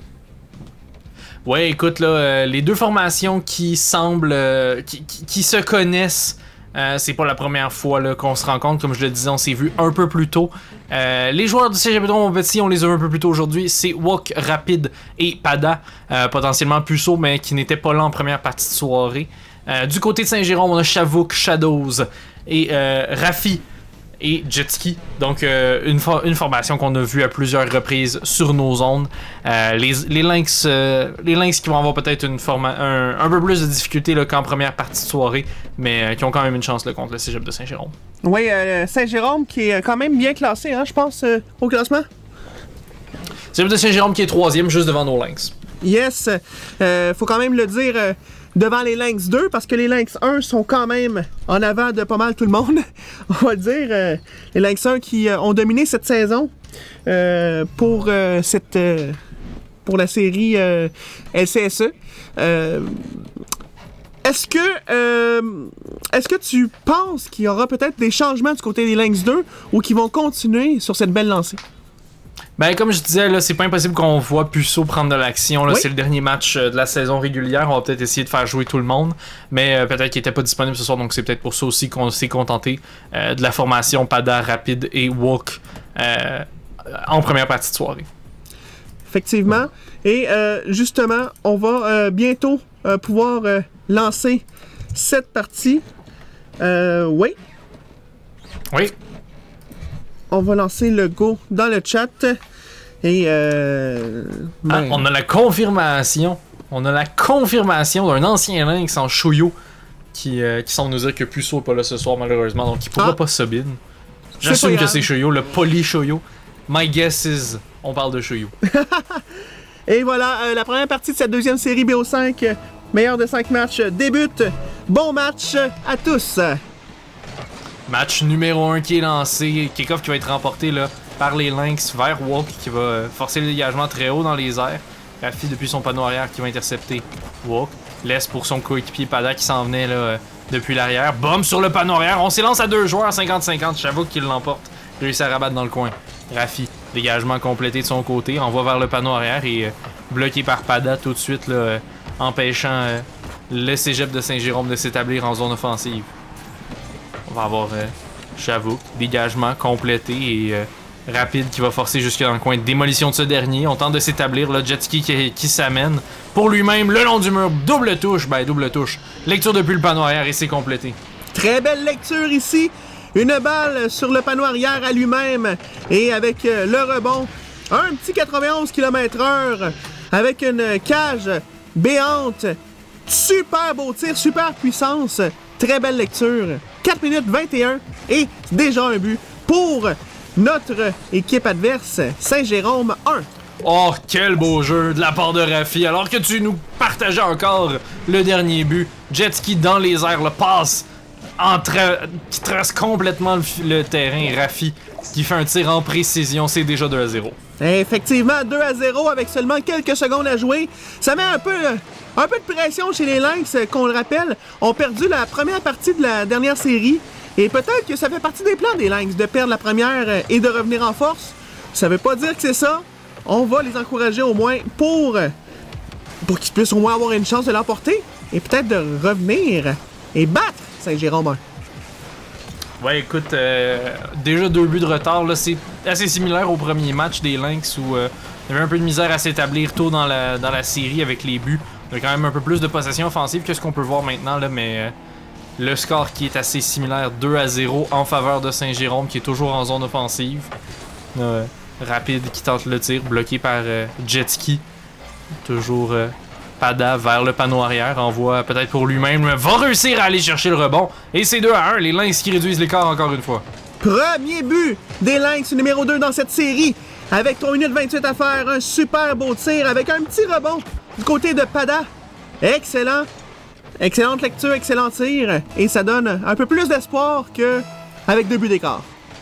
Speaker 2: Ouais, écoute, là, euh, les deux formations qui semblent, euh, qui, qui, qui se connaissent, euh, c'est pas la première fois là, qu'on se rencontre. Comme je le disais, on s'est vu un peu plus tôt. Euh, les joueurs du Cégep Édouard Montpetit, on les a vu un peu plus tôt aujourd'hui. C'est Wok, Rapide et Pada, euh, potentiellement Puceau, mais qui n'étaient pas là en première partie de soirée. Euh, du côté de Saint-Jérôme, on a Chavouk, Shadows et euh, Rafi et Jetski. Donc euh, une, for une formation qu'on a vue à plusieurs reprises sur nos ondes. Euh, les, les, Lynx, euh, les Lynx qui vont avoir peut-être une forma un, un peu plus de difficulté qu'en première partie de soirée, mais euh, qui ont quand même une chance là, contre le Cégep de Saint-Jérôme.
Speaker 1: Oui, euh, Saint-Jérôme qui est quand même bien classé, hein, je pense, euh, au classement.
Speaker 2: Cégep de Saint-Jérôme qui est troisième, juste devant nos Lynx.
Speaker 1: Yes, euh, faut quand même le dire... Euh, devant les Lynx deux, parce que les Lynx un sont quand même en avant de pas mal tout le monde. On va le dire, euh, les Lynx un qui euh, ont dominé cette saison euh, pour euh, cette euh, pour la série euh, L C S E. Euh, est-ce que euh, est-ce que tu penses qu'il y aura peut-être des changements du côté des Lynx deux ou qu'ils vont continuer sur cette belle lancée?
Speaker 2: Ben comme je disais, là, c'est pas impossible qu'on voit Puceau prendre de l'action.
Speaker 1: Oui.
Speaker 2: C'est le dernier match euh, de la saison régulière. On va peut-être essayer de faire jouer tout le monde. Mais euh, peut-être qu'il était pas disponible ce soir. Donc c'est peut-être pour ça aussi qu'on s'est contenté euh, de la formation Pada, Rapide et Wok euh, en première partie de soirée.
Speaker 1: Effectivement. Et euh, justement, on va euh, bientôt euh, pouvoir euh, lancer cette partie. Euh, oui.
Speaker 2: Oui.
Speaker 1: On va lancer le go dans le chat. Et euh, ben...
Speaker 2: ah, on a la confirmation. On a la confirmation d'un ancien Lynx en Shoyo qui, euh, qui semble nous dire que Puceau n'est pas là ce soir malheureusement. Donc il pourra ah. pas subin. J'assume que c'est Shoyo, le poly Shoyo. My guess is, on parle de Shoyo.
Speaker 1: Et voilà, euh, la première partie de cette deuxième série B O cinq, euh, meilleur de cinq matchs, débute. Bon match à tous.
Speaker 2: Match numéro un qui est lancé. Kick-off qui va être remporté là, par les Lynx vers Wok qui va euh, forcer le dégagement très haut dans les airs. Rafi depuis son panneau arrière qui va intercepter Wok. Laisse pour son coéquipier Pada qui s'en venait là, euh, depuis l'arrière. Bombe sur le panneau arrière. On s'élance à deux joueurs, cinquante cinquante. Chavouk qui l'emporte. Réussit à rabattre dans le coin. Rafi, dégagement complété de son côté. Envoie vers le panneau arrière et euh, bloqué par Pada tout de suite, là, euh, empêchant euh, le Cégep de Saint-Jérôme de s'établir en zone offensive. On va avoir euh, Chavouk, dégagement complété et euh, Rapide qui va forcer jusque dans le coin de démolition de ce dernier. On tente de s'établir, le Jetski qui, qui s'amène pour lui-même le long du mur. Double touche, ben double touche. Lecture depuis le panneau arrière et c'est complété.
Speaker 1: Très belle lecture ici. Une balle sur le panneau arrière à lui-même et avec le rebond. Un petit quatre-vingt-onze kilomètres heure avec une cage béante. Super beau tir, super puissance. Très belle lecture. quatre minutes vingt et un et déjà un but pour notre équipe adverse, Saint-Jérôme un.
Speaker 2: Oh, quel beau jeu de la part de Rafi. Alors que tu nous partageais encore le dernier but. Jet ski dans les airs, le passe en tra qui trace complètement le, le terrain. Rafi qui fait un tir en précision, c'est déjà deux à zéro.
Speaker 1: Effectivement, deux à zéro avec seulement quelques secondes à jouer. Ça met un peu, un peu de pression chez les Lynx, qu'on le rappelle, ont perdu la première partie de la dernière série. Et peut-être que ça fait partie des plans des Lynx de perdre la première et de revenir en force. Ça veut pas dire que c'est ça. On va les encourager au moins pour, pour qu'ils puissent au moins avoir une chance de l'emporter et peut-être de revenir et battre Saint-Jérôme un.
Speaker 2: Ouais, écoute, euh, déjà deux buts de retard, là, c'est assez similaire au premier match des Lynx où euh, il y avait un peu de misère à s'établir tôt dans la, dans la série avec les buts. Il y a quand même un peu plus de possession offensive que ce qu'on peut voir maintenant, là, mais euh, le score qui est assez similaire, deux à zéro en faveur de Saint-Jérôme qui est toujours en zone offensive. Euh, Rapide qui tente le tir, bloqué par euh, Jet Ski. Toujours euh, Pada vers le panneau arrière, envoie peut-être pour lui-même, va réussir à aller chercher le rebond. Et c'est deux à un, les Lynx qui réduisent l'écart encore une fois.
Speaker 1: Premier but des Lynx numéro deux dans cette série. Avec trois minutes vingt-huit à faire, un super beau tir avec un petit rebond du côté de Pada. Excellent. Excellente lecture, excellent tir. Et ça donne un peu plus d'espoir qu'avec deux buts d'écart.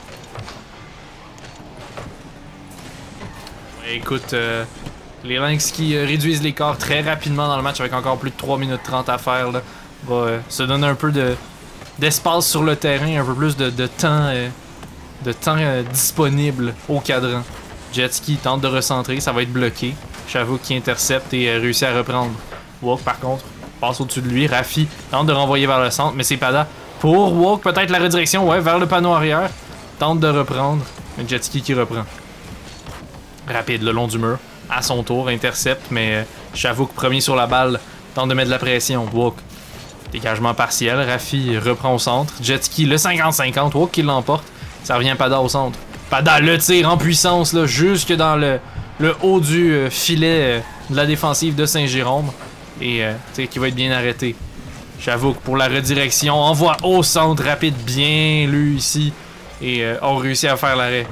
Speaker 2: Écoute, euh, les Lynx qui euh, réduisent l'écart très rapidement dans le match avec encore plus de trois minutes trente à faire, là, va euh, se donner un peu de d'espace sur le terrain, un peu plus de, de temps, euh, de temps euh, disponible au cadran. Jetski tente de recentrer, ça va être bloqué. Chavouk qui intercepte et euh, réussit à reprendre. Walk par contre passe au-dessus de lui. Rafi tente de renvoyer vers le centre, mais c'est Pada pour Walk, peut-être la redirection, ouais, vers le panneau arrière. Tente de reprendre, mais Jetski qui reprend. Rapide le long du mur, à son tour, intercepte, mais euh, Chavouk premier sur la balle, tente de mettre de la pression. Walk, dégagement partiel, Rafi reprend au centre, Jetski le cinquante cinquante, Walk qui l'emporte, ça revient Pada au centre. Pada le tire en puissance, là, jusque dans le, le haut du euh, filet euh, de la défensive de Saint-Jérôme, et euh, qui va être bien arrêté. Chavouk pour la redirection, envoie au centre, Rapide bien lu ici, et euh, on réussit à faire l'arrêt.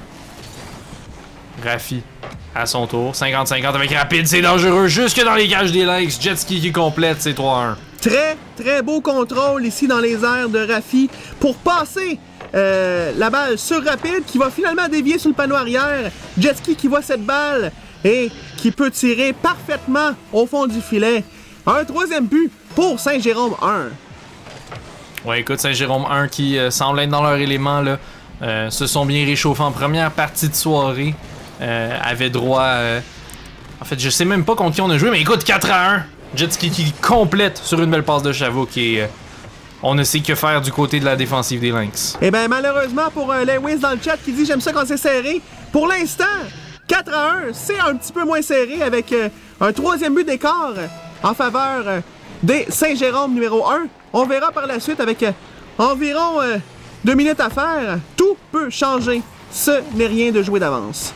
Speaker 2: Rafi à son tour, cinquante cinquante avec Rapide, c'est dangereux, jusque dans les cages des Lynx. Jetski qui complète, c'est trois à un.
Speaker 1: Très, très beau contrôle ici dans les airs de Rafi pour passer euh, la balle sur Rapide qui va finalement dévier sur le panneau arrière. Jetski qui voit cette balle et qui peut tirer parfaitement au fond du filet. Un troisième but pour Saint-Jérôme un.
Speaker 2: Ouais, écoute, Saint-Jérôme un qui euh, semble être dans leur élément, là, euh, se sont bien réchauffés en première partie de soirée. Euh, avait droit... Euh... En fait, je sais même pas contre qui on a joué, mais écoute, quatre à un. Jetski qui complète sur une belle passe de Chavouk et euh, on ne sait que faire du côté de la défensive des Lynx.
Speaker 1: Eh bien, malheureusement pour euh, Lewis dans le chat qui dit « J'aime ça quand c'est serré ». Pour l'instant, quatre à un, c'est un petit peu moins serré avec euh, un troisième but d'écart en faveur euh, des Saint-Jérôme numéro un. On verra par la suite avec euh, environ euh, deux minutes à faire. Tout peut changer. Ce n'est rien de jouer d'avance.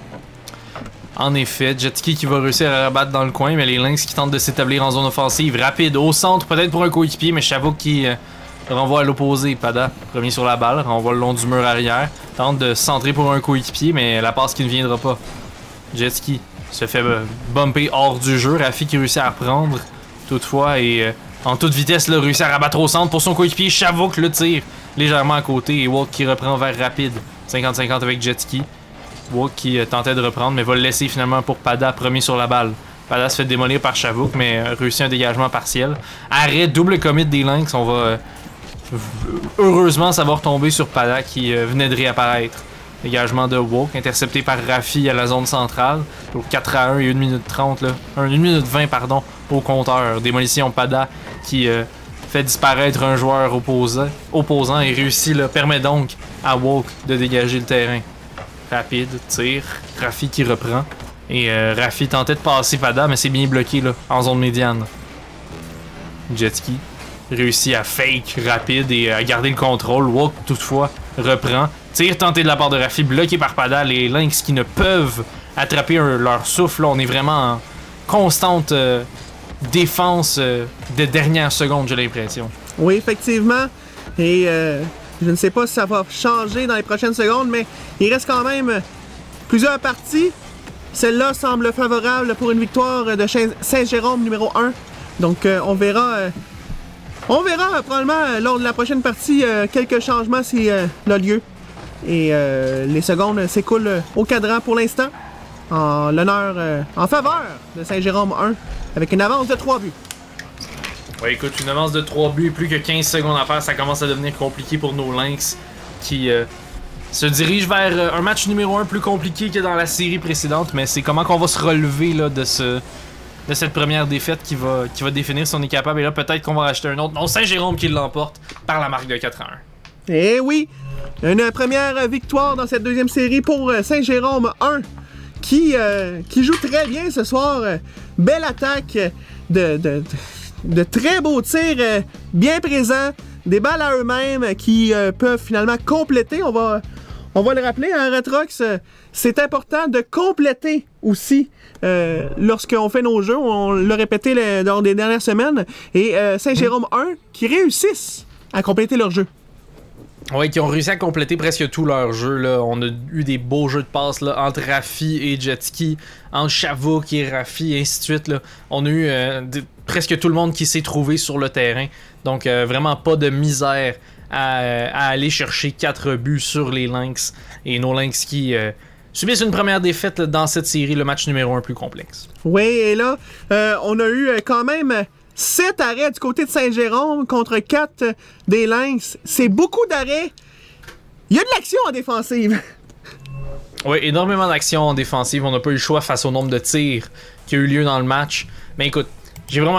Speaker 2: En effet, Jetski qui va réussir à rabattre dans le coin, mais les Lynx qui tentent de s'établir en zone offensive. Rapide au centre, peut-être pour un coéquipier, mais Chavouk qui euh, renvoie à l'opposé. Pada, premier sur la balle, renvoie le long du mur arrière. Tente de centrer pour un coéquipier, mais la passe qui ne viendra pas. Jetski se fait euh, bumper hors du jeu. Rafi qui réussit à reprendre, toutefois, et euh, en toute vitesse, là, réussit à rabattre au centre pour son coéquipier. Chavouk le tire légèrement à côté et Walk qui reprend vers Rapide. cinquante cinquante avec Jetski. Walk qui euh, tentait de reprendre, mais va le laisser finalement pour Pada, premier sur la balle. Pada se fait démolir par Chavouk, mais euh, réussit un dégagement partiel. Arrêt, double commit des Lynx. On va... Euh, heureusement, ça va retomber sur Pada qui euh, venait de réapparaître. Dégagement de Walk, intercepté par Rafi à la zone centrale. Pour quatre à un et une minute trente, là. une minute vingt, pardon, au compteur. Démolition Pada qui euh, fait disparaître un joueur opposant, opposant et réussit, là, permet donc à Walk de dégager le terrain. Rapide, tire, Rafi qui reprend. Et euh, Rafi tentait de passer Pada, mais c'est bien bloqué là, en zone médiane. Jetski réussit à fake rapide et à garder le contrôle. Wouk, toutefois, reprend. Tire tenté de la part de Raffi, bloqué par Pada. Les Lynx qui ne peuvent attraper un, leur souffle. Là, on est vraiment en constante euh, défense euh, de dernière seconde, j'ai l'impression.
Speaker 1: Oui, effectivement. Et euh, je ne sais pas si ça va changer dans les prochaines secondes, mais il reste quand même plusieurs parties. Celle-là semble favorable pour une victoire de Saint-Jérôme numéro un. Donc euh, on verra euh, on verra euh, probablement euh, lors de la prochaine partie euh, quelques changements si euh, a lieu. Et euh, les secondes s'écoulent euh, au cadran pour l'instant. En l'honneur, euh, en faveur de Saint-Jérôme un, avec une avance de trois buts.
Speaker 2: Ouais, écoute, une avance de trois buts et plus que quinze secondes à faire, ça commence à devenir compliqué pour nos Lynx qui euh, se dirigent vers euh, un match numéro un plus compliqué que dans la série précédente, mais c'est comment qu'on va se relever là, de, ce, de cette première défaite qui va, qui va définir si on est capable. Et là, peut-être qu'on va racheter un autre. Non, Saint-Jérôme qui l'emporte par la marque de quatre à un.
Speaker 1: Eh oui, une première victoire dans cette deuxième série pour Saint-Jérôme un. Qui, euh, qui joue très bien ce soir. Belle attaque, de, de, de, de très beaux tirs, euh, bien présents, des balles à eux-mêmes qui euh, peuvent finalement compléter. On va, on va le rappeler, hein, Retrox, euh, c'est important de compléter aussi euh, lorsqu'on fait nos jeux. On l'a répété le, dans les dernières semaines. Et euh, Saint-Jérôme un qui réussissent à compléter leur jeu.
Speaker 2: Oui, qui ont réussi à compléter presque tout leur jeu. Là. On a eu des beaux jeux de passe là, entre Raffi et Jetski, entre Chavouk et Raffi, et ainsi de suite. Là. On a eu euh, de, presque tout le monde qui s'est trouvé sur le terrain. Donc, euh, vraiment pas de misère à, à aller chercher quatre buts sur les Lynx. Et nos Lynx qui euh, subissent une première défaite là, dans cette série, le match numéro un plus complexe.
Speaker 1: Oui, et là, euh, on a eu quand même sept arrêts du côté de Saint-Jérôme contre quatre des Lynx. C'est beaucoup d'arrêts. Il y a de l'action en défensive.
Speaker 2: Oui, énormément d'action en défensive. On n'a pas eu le choix face au nombre de tirs qui a eu lieu dans le match. Mais écoute, j'ai vraiment...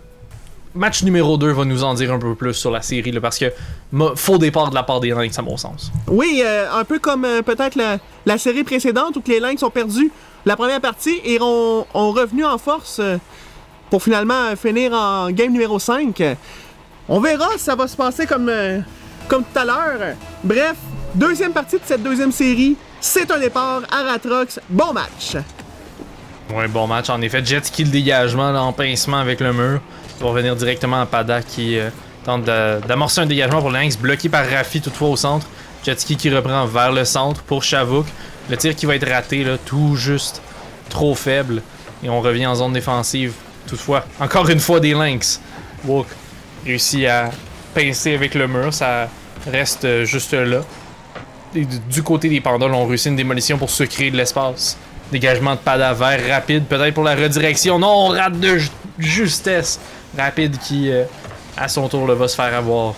Speaker 2: Match numéro deux va nous en dire un peu plus sur la série, là, parce que faux départ de la part des Lynx, à mon sens.
Speaker 1: Oui, euh, un peu comme euh, peut-être la, la série précédente où que les Lynx ont perdu la première partie et ont, ont revenu en force... Euh, pour finalement finir en game numéro cinq. On verra si ça va se passer comme, euh, comme tout à l'heure. Bref, deuxième partie de cette deuxième série. C'est un départ à Ratrox. Bon match.
Speaker 2: Ouais, bon match. En effet, Jetski le dégagement là, en pincement avec le mur. Il va revenir directement à Pada qui euh, tente d'amorcer un dégagement pour Lynx, bloqué par Raffi toutefois au centre. Jetski qui reprend vers le centre pour Chavouk. Le tir qui va être raté, là, tout juste trop faible. Et on revient en zone défensive. Toutefois, encore une fois des Lynx. Wouk réussit à pincer avec le mur, ça reste juste là. Et du côté des Pandas, on réussit une démolition pour se créer de l'espace. Dégagement de Pada vert rapide, peut-être pour la redirection. Non, on rate de ju justesse. Rapide qui, euh, à son tour, là, va se faire avoir.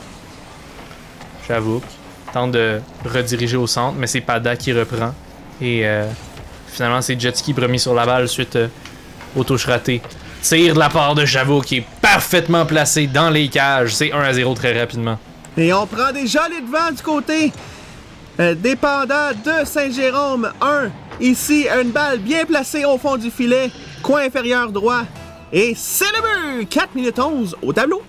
Speaker 2: J'avoue. Tente de rediriger au centre, mais c'est Pada qui reprend. Et euh, finalement, c'est Jetski premier sur la balle suite euh, aux touches ratées. Tire de la part de Chavouk qui est parfaitement placé dans les cages. C'est un à zéro très rapidement.
Speaker 1: Et on prend déjà les devants du côté euh, des Pandas de Saint-Jérôme un. Ici, une balle bien placée au fond du filet. Coin inférieur droit. Et c'est le but! quatre minutes onze au tableau.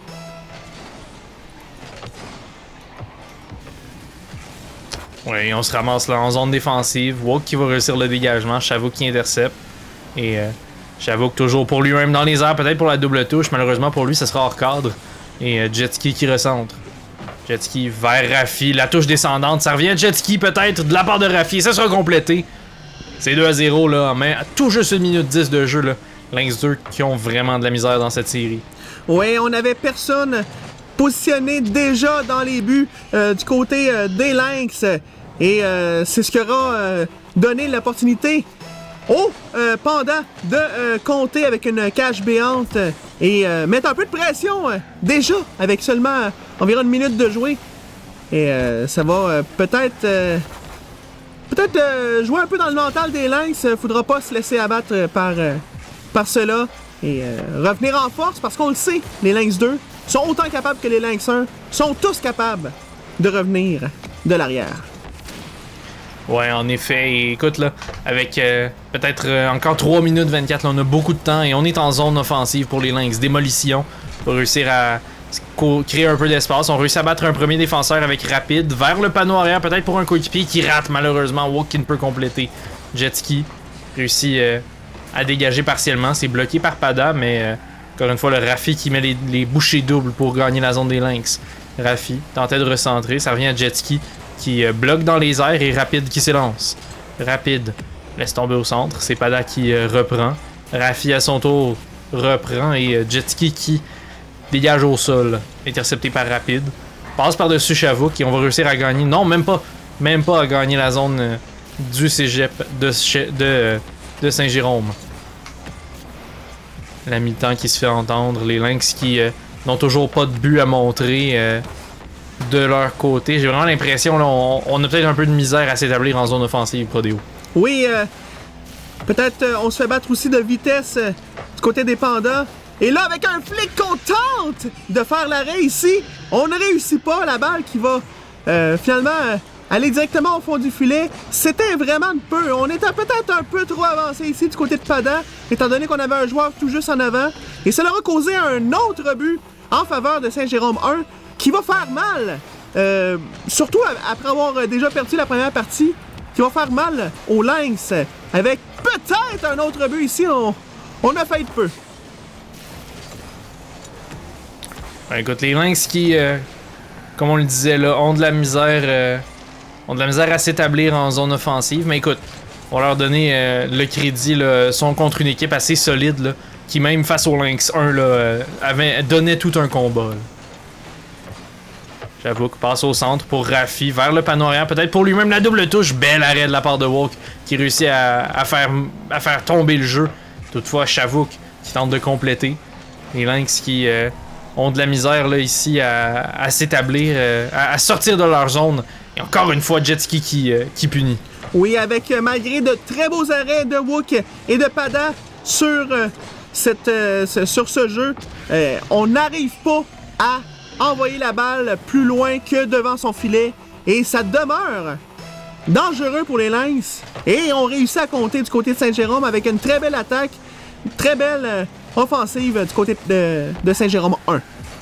Speaker 2: Oui, on se ramasse là en zone défensive. Wouk qui va réussir le dégagement. Chavouk qui intercepte. Et... Euh, Chavouk toujours pour lui-même dans les airs, peut-être pour la double touche. Malheureusement pour lui, ça sera hors cadre. Et euh, Jetski qui recentre. Jetski vers Raffi. La touche descendante. Ça revient Jetski peut-être de la part de Raffi. Ça sera complété. C'est deux à zéro là. Mais tout juste une minute dix de jeu là. Lynx deux qui ont vraiment de la misère dans cette série.
Speaker 1: Oui, on avait personne positionné déjà dans les buts euh, du côté euh, des Lynx. Et euh, c'est ce qui aura euh, donné l'opportunité au euh, Panda de euh, compter avec une cage béante et euh, mettre un peu de pression euh, déjà avec seulement euh, environ une minute de jouer. Et euh, ça va euh, peut-être euh, peut-être euh, jouer un peu dans le mental des Lynx. Il faudra pas se laisser abattre euh, par, euh, par cela et euh, revenir en force parce qu'on le sait, les Lynx deux sont autant capables que les Lynx un, sont tous capables de revenir de l'arrière.
Speaker 2: Ouais, en effet. Et écoute, là, avec euh, peut-être euh, encore trois minutes vingt-quatre, là, on a beaucoup de temps et on est en zone offensive pour les Lynx. Démolition pour réussir à créer un peu d'espace. On réussit à battre un premier défenseur avec Rapide vers le panneau arrière, peut-être pour un coéquipier qui rate malheureusement. Wook qui ne peut compléter. Jetski réussit euh, à dégager partiellement. C'est bloqué par Pada, mais euh, encore une fois, le Rafi qui met les, les bouchées doubles pour gagner la zone des Lynx. Rafi tentait de recentrer. Ça revient à Jetski qui euh, bloque dans les airs et Rapide qui s'élance. Rapide laisse tomber au centre. C'est Pada qui euh, reprend. Rafi à son tour reprend et euh, Jetski qui dégage au sol, intercepté par Rapide. Passe par-dessus Chavouk et on va réussir à gagner. Non, même pas. Même pas à gagner la zone euh, du cégep de, de, euh, de Saint-Jérôme. La mi-temps qui se fait entendre. Les Lynx qui euh, n'ont toujours pas de but à montrer euh, de leur côté. J'ai vraiment l'impression qu'on on a peut-être un peu de misère à s'établir en zone offensive, Prodéo.
Speaker 1: Oui, euh, peut-être euh, on se fait battre aussi de vitesse euh, du côté des pandas. Et là, avec un flic qu'on tente de faire l'arrêt ici, on ne réussit pas. La balle qui va euh, finalement euh, aller directement au fond du filet. C'était vraiment de peu. On était peut-être un peu trop avancé ici du côté de Pada, étant donné qu'on avait un joueur tout juste en avant. Et ça leur a causé un autre but en faveur de Saint-Jérôme un qui va faire mal. Euh, surtout après avoir déjà perdu la première partie, qui va faire mal aux Lynx. Avec peut-être un autre but ici, on, on a fait de peu.
Speaker 2: Ben, écoute, les Lynx qui, euh, comme on le disait là, ont de la misère, euh, ont de la misère à s'établir en zone offensive. Mais écoute, on va leur donner euh, le crédit, là, sont contre une équipe assez solide, là, qui même face aux Lynx un, là, euh, avait, donnait tout un combat. Là. J'avoue que passe au centre pour Rafi, vers le panneau arrière, peut-être pour lui-même la double touche. Bel arrêt de la part de Wook qui réussit à, à, faire, à faire tomber le jeu. Toutefois, Chavouk qui tente de compléter. Les Lynx qui euh, ont de la misère là, ici à, à s'établir, euh, à, à sortir de leur zone. Et encore une fois, Jetski qui, euh, qui punit.
Speaker 1: Oui, avec euh, malgré de très beaux arrêts de Wook et de Pada sur, euh, cette, euh, sur ce jeu, euh, on n'arrive pas à envoyer la balle plus loin que devant son filet. Et ça demeure dangereux pour les Lynx. Et on réussit à compter du côté de Saint-Jérôme avec une très belle attaque, une très belle euh, offensive du côté de, de Saint-Jérôme un.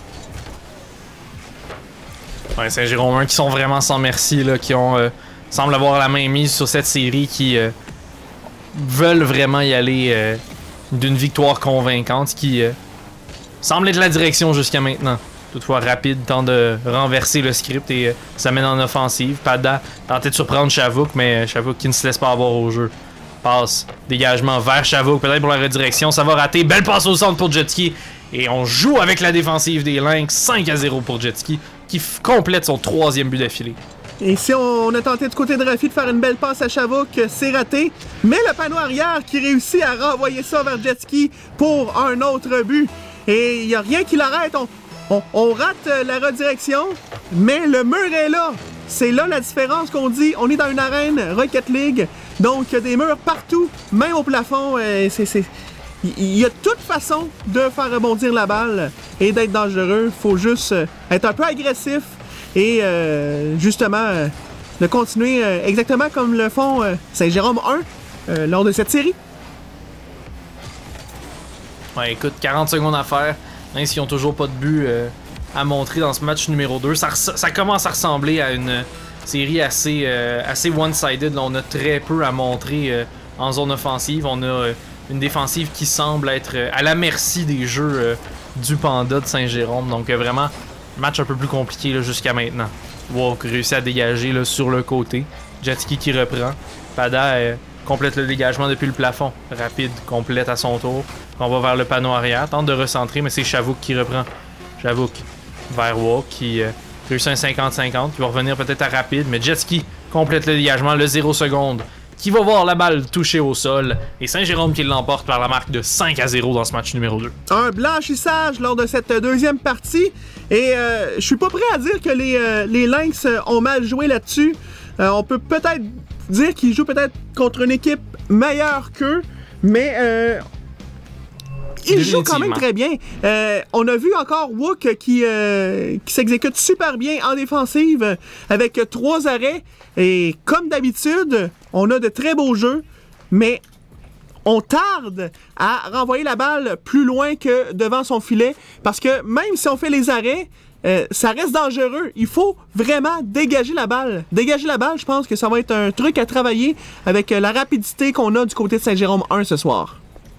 Speaker 2: Ouais, Saint-Jérôme un qui sont vraiment sans merci, là, qui ont euh, semblent avoir la main mise sur cette série, qui euh, veulent vraiment y aller euh, d'une victoire convaincante, qui euh, semble être la direction jusqu'à maintenant. Toutefois, Rapide tente de renverser le script et euh, s'amène en offensive. Pada tentait de surprendre Chavouk, mais Chavouk qui ne se laisse pas avoir au jeu. Passe, dégagement vers Chavouk, peut-être pour la redirection, ça va rater. Belle passe au centre pour Jetski. Et on joue avec la défensive des Lynx, cinq à zéro pour Jetski, qui complète son troisième but d'affilée.
Speaker 1: Et si on, on a tenté du côté de Rafi de faire une belle passe à Chavouk, c'est raté. Mais le panneau arrière qui réussit à renvoyer ça vers Jetski pour un autre but. Et il n'y a rien qui l'arrête. On, on, on rate la redirection, mais le mur est là. C'est là la différence qu'on dit. On est dans une arène Rocket League, donc il y a des murs partout, même au plafond. C'est, c'est... Il y a toute façon de faire rebondir la balle et d'être dangereux. Faut juste être un peu agressif et euh, justement euh, de continuer euh, exactement comme le font euh, Saint-Jérôme un euh, lors de cette série.
Speaker 2: Ouais, écoute, quarante secondes à faire. Même s'ils n'ont toujours pas de but euh, à montrer dans ce match numéro deux. Ça, ça commence à ressembler à une série assez, euh, assez one-sided. Là, on a très peu à montrer euh, en zone offensive. On a euh, une défensive qui semble être euh, à la merci des jeux euh, du Panda de Saint-Jérôme. Donc euh, vraiment, match un peu plus compliqué là, jusqu'à maintenant. Wook réussit à dégager là, sur le côté. Jetski qui reprend. Pada euh, complète le dégagement depuis le plafond. Rapide complète à son tour. On va vers le panneau arrière. Tente de recentrer, mais c'est Chavouk qui reprend. Chavouk vers Wook qui euh, réussit un cinquante cinquante. Qui va revenir peut-être à Rapide, mais Jetski complète le dégagement, le zéro secondes. Qui va voir la balle toucher au sol. Et Saint-Jérôme qui l'emporte par la marque de cinq à zéro dans ce match numéro deux.
Speaker 1: Un blanchissage lors de cette deuxième partie. Et euh, je suis pas prêt à dire que les, euh, les Lynx ont mal joué là-dessus. Euh, on peut peut-être dire qu'ils jouent peut-être contre une équipe meilleure qu'eux. Mais euh, ils jouent quand même très bien. Euh, on a vu encore Wook qui, euh, qui s'exécute super bien en défensive avec trois arrêts. Et comme d'habitude, on a de très beaux jeux, mais on tarde à renvoyer la balle plus loin que devant son filet parce que même si on fait les arrêts, euh, ça reste dangereux. Il faut vraiment dégager la balle. Dégager la balle, je pense que ça va être un truc à travailler avec euh, la rapidité qu'on a du côté de Saint-Jérôme un ce soir.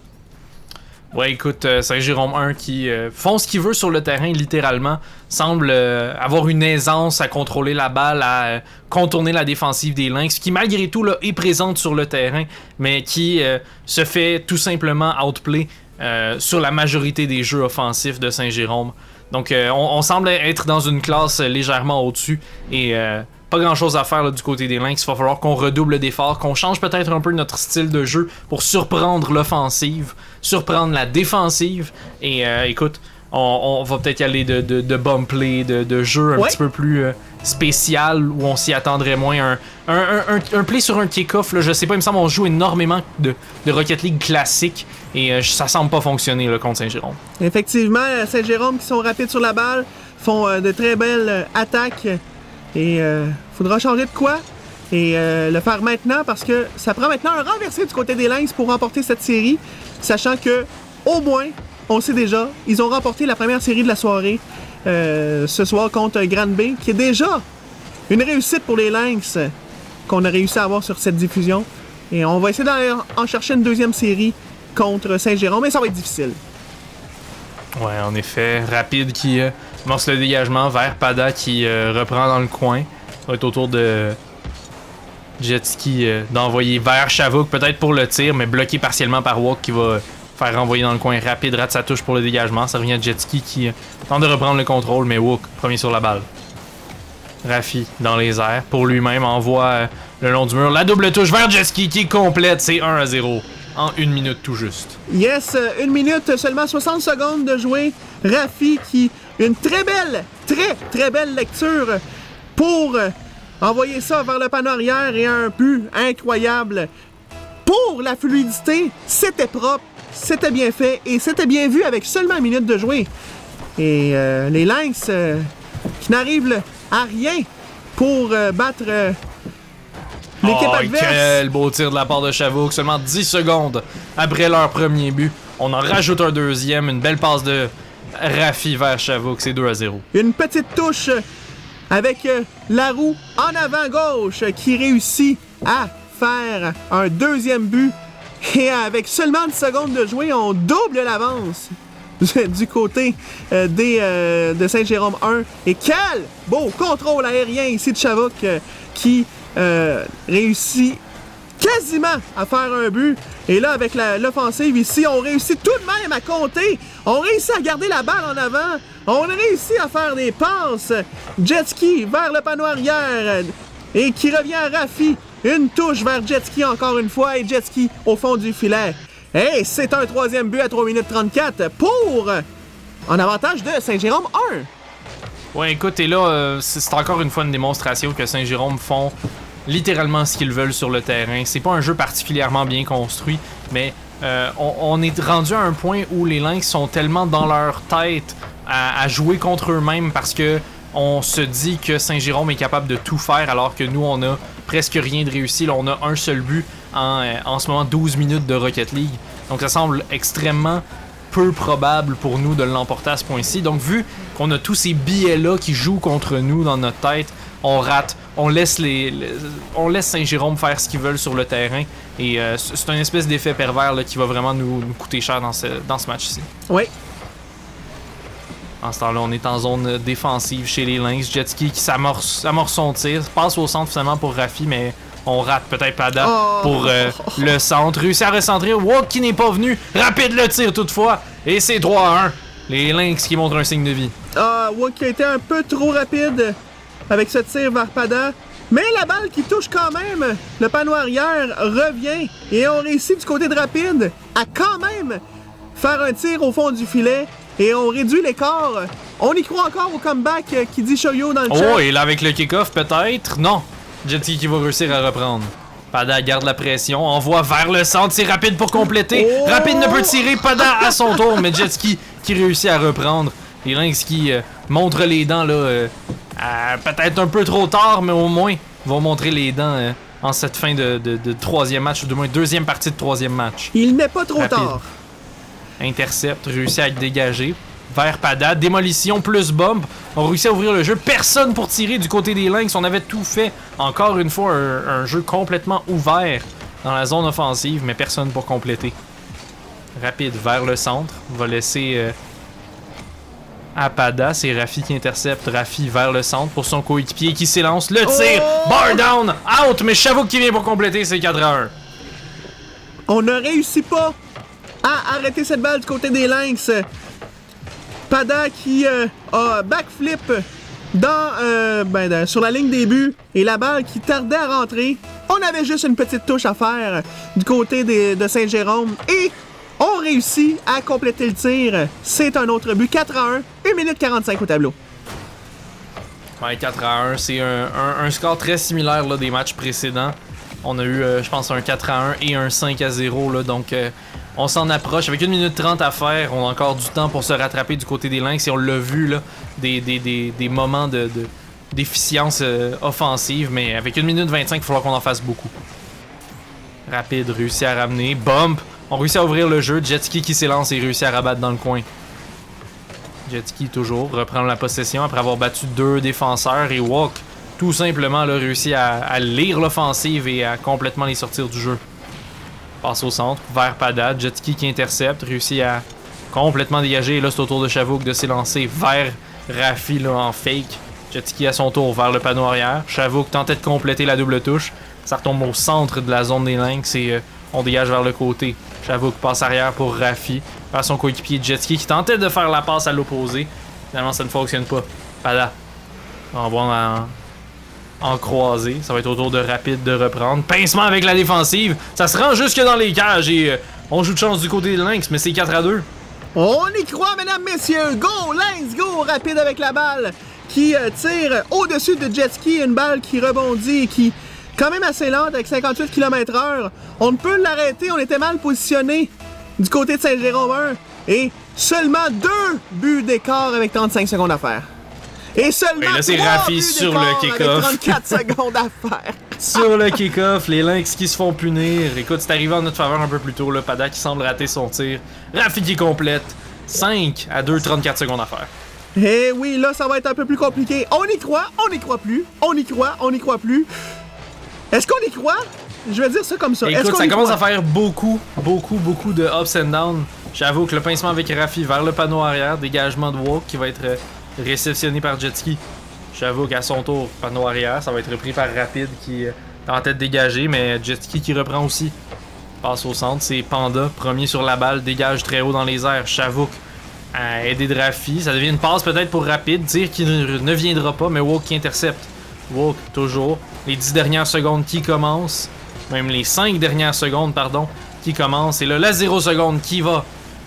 Speaker 2: Ouais, écoute, euh, Saint-Jérôme un qui euh, font ce qu'il veut sur le terrain, littéralement, semble euh, avoir une aisance à contrôler la balle, à euh, contourner la défensive des Lynx, qui malgré tout là, est présente sur le terrain, mais qui euh, se fait tout simplement outplay euh, sur la majorité des jeux offensifs de Saint-Jérôme. Donc, euh, on, on semble être dans une classe légèrement au-dessus et euh, pas grand-chose à faire là, du côté des Lynx. Il va falloir qu'on redouble d'efforts, qu'on change peut-être un peu notre style de jeu pour surprendre l'offensive, surprendre la défensive. Et euh, écoute, on, on va peut-être y aller de, de, de bum play, de, de jeu un
Speaker 1: ouais.
Speaker 2: petit peu plus euh, spécial où on s'y attendrait moins. Un, un, un, un, un play sur un kick-off, là, je sais pas, il me semble qu'on joue énormément de, de Rocket League classique et euh, ça semble pas fonctionner là, contre Saint-Jérôme.
Speaker 1: Effectivement, Saint-Jérôme qui sont rapides sur la balle, font euh, de très belles euh, attaques. Et il euh, faudra changer de quoi et euh, le faire maintenant parce que ça prend maintenant un renversé du côté des Lynx pour remporter cette série, sachant que au moins, on sait déjà, ils ont remporté la première série de la soirée euh, ce soir contre Granby, qui est déjà une réussite pour les Lynx qu'on a réussi à avoir sur cette diffusion. Et on va essayer d'en chercher une deuxième série contre Saint-Jérôme, mais ça va être difficile.
Speaker 2: Ouais, en effet, Rapide qui euh, amorce le dégagement vers Pada qui euh, reprend dans le coin. Ça va être au tour de Jetski euh, d'envoyer vers Chavuk, peut-être pour le tir, mais bloqué partiellement par Walk qui va faire renvoyer dans le coin. Rapide rate sa touche pour le dégagement. Ça revient à Jetski qui euh, tente de reprendre le contrôle, mais Walk, premier sur la balle. Rafi dans les airs pour lui-même envoie euh, le long du mur. La double touche vers Jetski qui complète. C'est un à zéro. En une minute tout juste.
Speaker 1: Yes, une minute, seulement soixante secondes de jouer. Rafi qui, une très belle, très très belle lecture pour envoyer ça vers le panneau arrière et un but incroyable. Pour la fluidité, c'était propre, c'était bien fait et c'était bien vu avec seulement une minute de jouer. Et euh, les Lynx euh, qui n'arrivent à rien pour euh, battre... Euh, l'équipe
Speaker 2: oh,
Speaker 1: adverse.
Speaker 2: Quel beau tir de la part de Chavuk. Seulement dix secondes après leur premier but. On en rajoute un deuxième. Une belle passe de Rafi vers Chavuk. C'est deux à zéro.
Speaker 1: Une petite touche avec euh, la roue en avant gauche qui réussit à faire un deuxième but. Et avec seulement dix secondes de jouer, on double l'avance du côté euh, des, euh, de Saint-Jérôme un. Et quel beau contrôle aérien ici de Chavuk euh, qui... Euh, réussit quasiment à faire un but. Et là, avec l'offensive ici, on réussit tout de même à compter. On réussit à garder la balle en avant. On réussit à faire des passes. Jetski vers le panneau arrière. Et qui revient à Rafi. Une touche vers Jetski encore une fois. Et Jetski au fond du filet. Et c'est un troisième but à trois minutes trente-quatre pour en avantage de Saint-Jérôme un.
Speaker 2: Ouais, écoute, et là, euh, c'est encore une fois une démonstration que Saint-Jérôme font littéralement ce qu'ils veulent sur le terrain. C'est pas un jeu particulièrement bien construit, mais euh, on, on est rendu à un point où les Lynx sont tellement dans leur tête à, à jouer contre eux-mêmes parce que on se dit que Saint-Jérôme est capable de tout faire alors que nous, on a presque rien de réussi. Là, on a un seul but en, en ce moment douze minutes de Rocket League. Donc ça semble extrêmement peu probable pour nous de l'emporter à ce point-ci. Donc vu qu'on a tous ces billets-là qui jouent contre nous dans notre tête, on rate, on laisse les, les on laisse Saint-Jérôme faire ce qu'ils veulent sur le terrain et euh, c'est un espèce d'effet pervers là, qui va vraiment nous, nous coûter cher dans ce, dans ce match-ci.
Speaker 1: Oui.
Speaker 2: En ce temps-là, on est en zone défensive chez les Lynx. Jetski qui s'amorce amorce son tir, passe au centre finalement pour Rafi, mais on rate peut-être Pada
Speaker 1: oh.
Speaker 2: pour euh, le centre. Réussit à recentrer. Walk qui n'est pas venu. Rapide le tir toutefois. Et c'est trois à un. Les Lynx qui montrent un signe de vie.
Speaker 1: Ah, Walk qui a été un peu trop rapide avec ce tir vers Pada. Mais la balle qui touche quand même le panneau arrière revient. Et on réussit du côté de Rapide à quand même faire un tir au fond du filet. Et on réduit l'écart. On y croit encore au comeback qui dit Shoyo dans le chat.
Speaker 2: Oh, et là avec le kick-off peut-être? Non. Jetski qui va réussir à reprendre. Pada garde la pression, envoie vers le centre, c'est Rapide pour compléter. Oh! Rapide ne peut tirer, Pada à son tour, mais Jetski qui réussit à reprendre. Les Lynx qui euh, montrent les dents là, euh, euh, peut-être un peu trop tard, mais au moins vont montrer les dents euh, en cette fin de, de, de troisième match, ou du moins deuxième partie de troisième match.
Speaker 1: Il n'est pas trop
Speaker 2: Rapide.
Speaker 1: tard.
Speaker 2: Intercept, réussit à être dégagé. Vers Pada, démolition plus bombe. On réussit à ouvrir le jeu. Personne pour tirer du côté des Lynx. On avait tout fait. Encore une fois, un, un jeu complètement ouvert dans la zone offensive, mais personne pour compléter. Rapide vers le centre. On va laisser euh, à Pada. C'est Rafi qui intercepte. Rafi vers le centre pour son coéquipier qui s'élance. Le tir!
Speaker 1: Oh!
Speaker 2: Bar down! Out! Mais Chavouk qui vient pour compléter. C'est quatre à un.
Speaker 1: On ne réussit pas à arrêter cette balle du côté des Lynx. Pada qui euh, a backflip dans, euh, ben, dans, sur la ligne des buts et la balle qui tardait à rentrer. On avait juste une petite touche à faire du côté des, de Saint-Jérôme et on réussit à compléter le tir. C'est un autre but, quatre à un, une minute quarante-cinq au tableau.
Speaker 2: Ouais, quatre à un, c'est un, un, un score très similaire là, des matchs précédents. On a eu, euh, je pense, un quatre à un et un cinq à zéro, là, donc euh, on s'en approche. Avec une minute trente à faire, on a encore du temps pour se rattraper du côté des Lynx et on l'a vu, là, des, des, des, des moments de, de, d'efficience euh, offensive, mais avec une minute vingt-cinq, il va falloir qu'on en fasse beaucoup. Rapide, réussit à ramener. Bump, on réussit à ouvrir le jeu. Jetski qui s'élance et réussit à rabattre dans le coin. Jetski toujours, reprend la possession après avoir battu deux défenseurs et Walk. Tout simplement là, réussi à, à lire l'offensive et à complètement les sortir du jeu. Passe au centre, vers Pada, Jetski qui intercepte, réussit à complètement dégager. Et là, c'est au tour de Chavouk de s'élancer vers Rafi là, en fake. Jetski à son tour vers le panneau arrière. Chavouk tentait de compléter la double touche. Ça retombe au centre de la zone des Lynx et euh, on dégage vers le côté. Chavouk passe arrière pour Rafi, vers son coéquipier Jetski qui tentait de faire la passe à l'opposé. Finalement, ça ne fonctionne pas. Pada. On va en... en croisé, ça va être au tour de Rapide de reprendre. Pincement avec la défensive, ça se rend jusque dans les cages et euh, on joue de chance du côté des Lynx, mais c'est quatre à deux.
Speaker 1: On y croit, mesdames, messieurs. Go, Lynx, go, Rapide avec la balle qui euh, tire au-dessus de Jetski, une balle qui rebondit et qui, quand même assez lente avec cinquante-huit kilomètres heure. On ne peut l'arrêter, on était mal positionné du côté de Saint-Jérôme un et seulement deux buts d'écart avec trente-cinq secondes à faire. Et seulement
Speaker 2: et là, c'est Rafi sur le kick-off.
Speaker 1: trente-quatre secondes à faire.
Speaker 2: Sur le kick-off, les Lynx qui se font punir. Écoute, c'est arrivé en notre faveur un peu plus tôt. Là. Pada qui semble rater son tir. Rafi qui complète. cinq à deux, trente-quatre secondes à faire.
Speaker 1: Eh oui, là, ça va être un peu plus compliqué. On y croit, on y croit plus. On y croit, on y croit plus. Est-ce qu'on y croit? Je vais dire ça comme ça.
Speaker 2: Écoute, ça commence croit? à faire beaucoup, beaucoup, beaucoup de ups and downs. J'avoue que le pincement avec Rafi vers le panneau arrière. Dégagement de Walk qui va être... Euh, réceptionné par Jetski. J'avoue qu'à son tour, panneau arrière, ça va être repris par Rapide qui est en tête dégagée, mais Jetski qui reprend aussi. Passe au centre, c'est Panda, premier sur la balle, dégage très haut dans les airs. Chavouk à aider de Rafi. Ça devient une passe peut-être pour Rapide, dire qu'il ne, ne viendra pas, mais Walk qui intercepte. Walk toujours. Les dix dernières secondes qui commencent, même les cinq dernières secondes, pardon, qui commencent. Et là, la zéro seconde qui va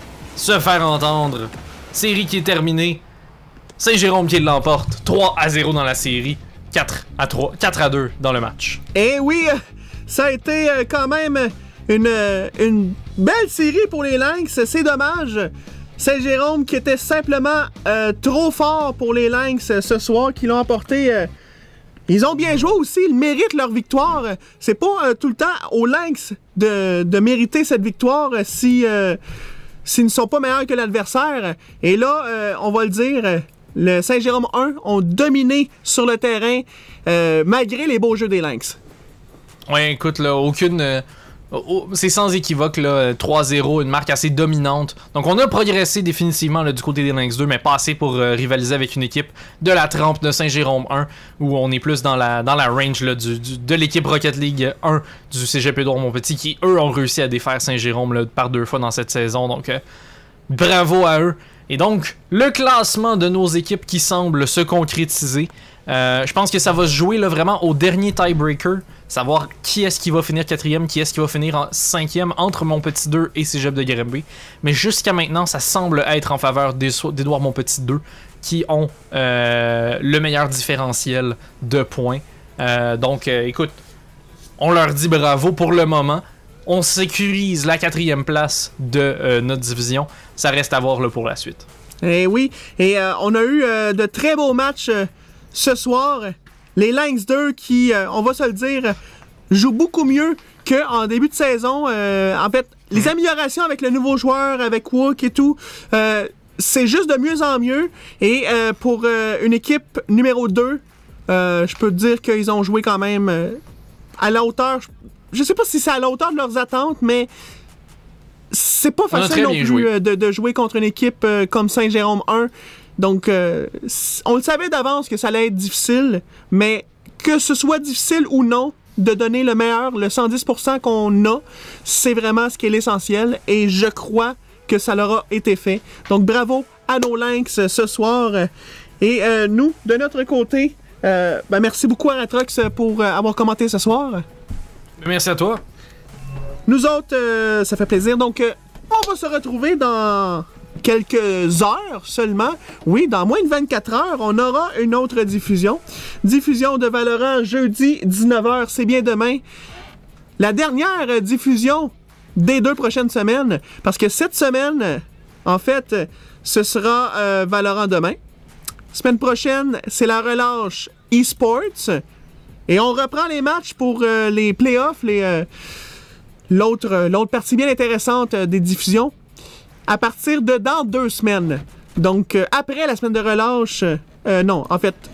Speaker 2: se faire entendre. Série qui est terminée. Saint-Jérôme qui l'emporte, trois à zéro dans la série, quatre à trois, quatre à deux dans le match.
Speaker 1: Et oui, ça a été quand même une, une belle série pour les Lynx, c'est dommage. Saint-Jérôme qui était simplement euh, trop fort pour les Lynx ce soir, qui l'ont emporté. Euh, ils ont bien joué aussi, ils méritent leur victoire. C'est pas euh, tout le temps aux Lynx de, de mériter cette victoire si, euh, s'ils ne sont pas meilleurs que l'adversaire. Et là, euh, on va le dire... Le Saint-Jérôme un ont dominé sur le terrain euh, malgré les beaux jeux des Lynx.
Speaker 2: Ouais, écoute, là, aucune... Euh, oh, c'est sans équivoque, là, trois zéro, une marque assez dominante. Donc on a progressé définitivement là, du côté des Lynx deux, mais pas assez pour euh, rivaliser avec une équipe de la trempe de Saint-Jérôme un, où on est plus dans la, dans la range là, du, du, de l'équipe Rocket League un du Cégep Édouard-Montpetit, qui, eux, ont réussi à défaire Saint-Jérôme là, par deux fois dans cette saison. Donc, euh, bravo à eux. Et donc, le classement de nos équipes qui semble se concrétiser. Euh, je pense que ça va se jouer là, vraiment au dernier tiebreaker. Savoir qui est-ce qui va finir quatrième, qui est-ce qui va finir en cinquième entre Montpetit deux et Cégep de Granby. Mais jusqu'à maintenant, ça semble être en faveur d'Édouard Montpetit deux qui ont euh, le meilleur différentiel de points. Euh, donc, euh, écoute, on leur dit bravo pour le moment. On sécurise la quatrième place de euh, notre division. Ça reste à voir là, pour la suite.
Speaker 1: Eh oui, et euh, on a eu euh, de très beaux matchs euh, ce soir. Les Lynx deux qui, euh, on va se le dire, joue beaucoup mieux qu'en début de saison. Euh, en fait, les améliorations avec le nouveau joueur, avec Wook et tout, euh, c'est juste de mieux en mieux. Et euh, pour euh, une équipe numéro deux, euh, je peux te dire qu'ils ont joué quand même euh, à la hauteur. Je sais pas si c'est à la hauteur de leurs attentes, mais c'est pas facile non plus euh, de, de jouer contre une équipe euh, comme Saint-Jérôme un. Donc, euh, on le savait d'avance que ça allait être difficile, mais que ce soit difficile ou non, de donner le meilleur, le cent dix pour cent qu'on a, c'est vraiment ce qui est l'essentiel. Et je crois que ça leur a été fait. Donc, bravo à nos Lynx ce soir. Et euh, nous, de notre côté, euh, ben merci beaucoup à Ratrox pour euh, avoir commenté ce soir.
Speaker 2: Merci à toi.
Speaker 1: Nous autres, euh, ça fait plaisir. Donc, euh, on va se retrouver dans quelques heures seulement. Oui, dans moins de vingt-quatre heures, on aura une autre diffusion. Diffusion de Valorant jeudi dix-neuf heures, c'est bien demain. La dernière diffusion des deux prochaines semaines, parce que cette semaine, en fait, ce sera euh, Valorant demain. Semaine prochaine, c'est la relâche eSports. Et on reprend les matchs pour euh, les playoffs, les, euh, l'autre, euh, l'autre partie bien intéressante euh, des diffusions, à partir de dans deux semaines. Donc, euh, après la semaine de relâche... Euh, non, en fait...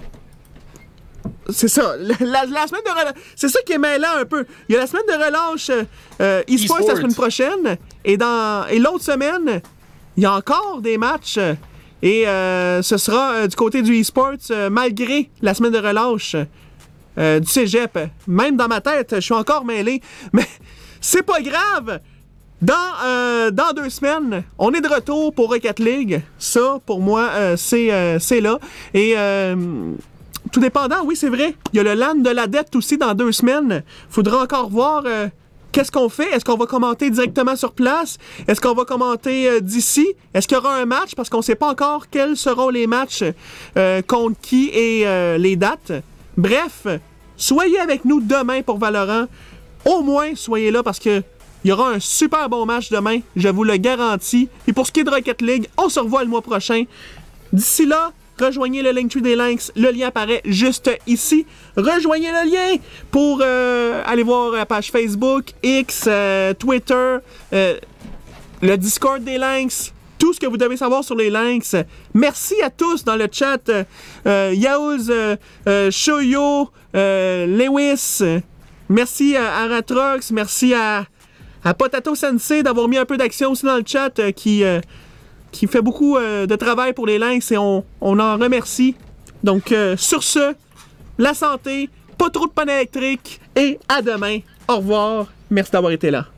Speaker 1: C'est ça. La, la semaine de relâche... C'est ça qui est mêlant un peu. Il y a la semaine de relâche euh, e-sports e la semaine prochaine. Et, dans, et l'autre semaine, il y a encore des matchs. Et euh, ce sera euh, du côté du e-sports, euh, malgré la semaine de relâche euh, du cégep. Même dans ma tête, je suis encore mêlé. Mais c'est pas grave! Dans, euh, dans deux semaines, on est de retour pour Rocket League. Ça, pour moi, euh, c'est, euh, c'est là. Et euh, tout dépendant, oui, c'est vrai. Il y a le LAN de l'Adepte aussi dans deux semaines. Faudra encore voir euh, qu'est-ce qu'on fait. Est-ce qu'on va commenter directement sur place? Est-ce qu'on va commenter euh, d'ici? Est-ce qu'il y aura un match? Parce qu'on ne sait pas encore quels seront les matchs euh, contre qui et euh, les dates. Bref, soyez avec nous demain pour Valorant. Au moins, soyez là parce que il y aura un super bon match demain, je vous le garantis. Et pour ce qui est de Rocket League, on se revoit le mois prochain. D'ici là, rejoignez le Linktree des Lynx. Le lien apparaît juste ici. Rejoignez le lien pour euh, aller voir la page Facebook, X, euh, Twitter, euh, le Discord des Lynx. Tout ce que vous devez savoir sur les Lynx. Merci à tous dans le chat. Euh, Yaouz, euh, euh, Shoyo, euh, Lewis. Merci à, à Ratrox. Merci à... à Potato Sensei d'avoir mis un peu d'action aussi dans le chat euh, qui, euh, qui fait beaucoup euh, de travail pour les Lynx et on, on en remercie. Donc euh, sur ce, la santé, pas trop de panne électrique et à demain. Au revoir. Merci d'avoir été là.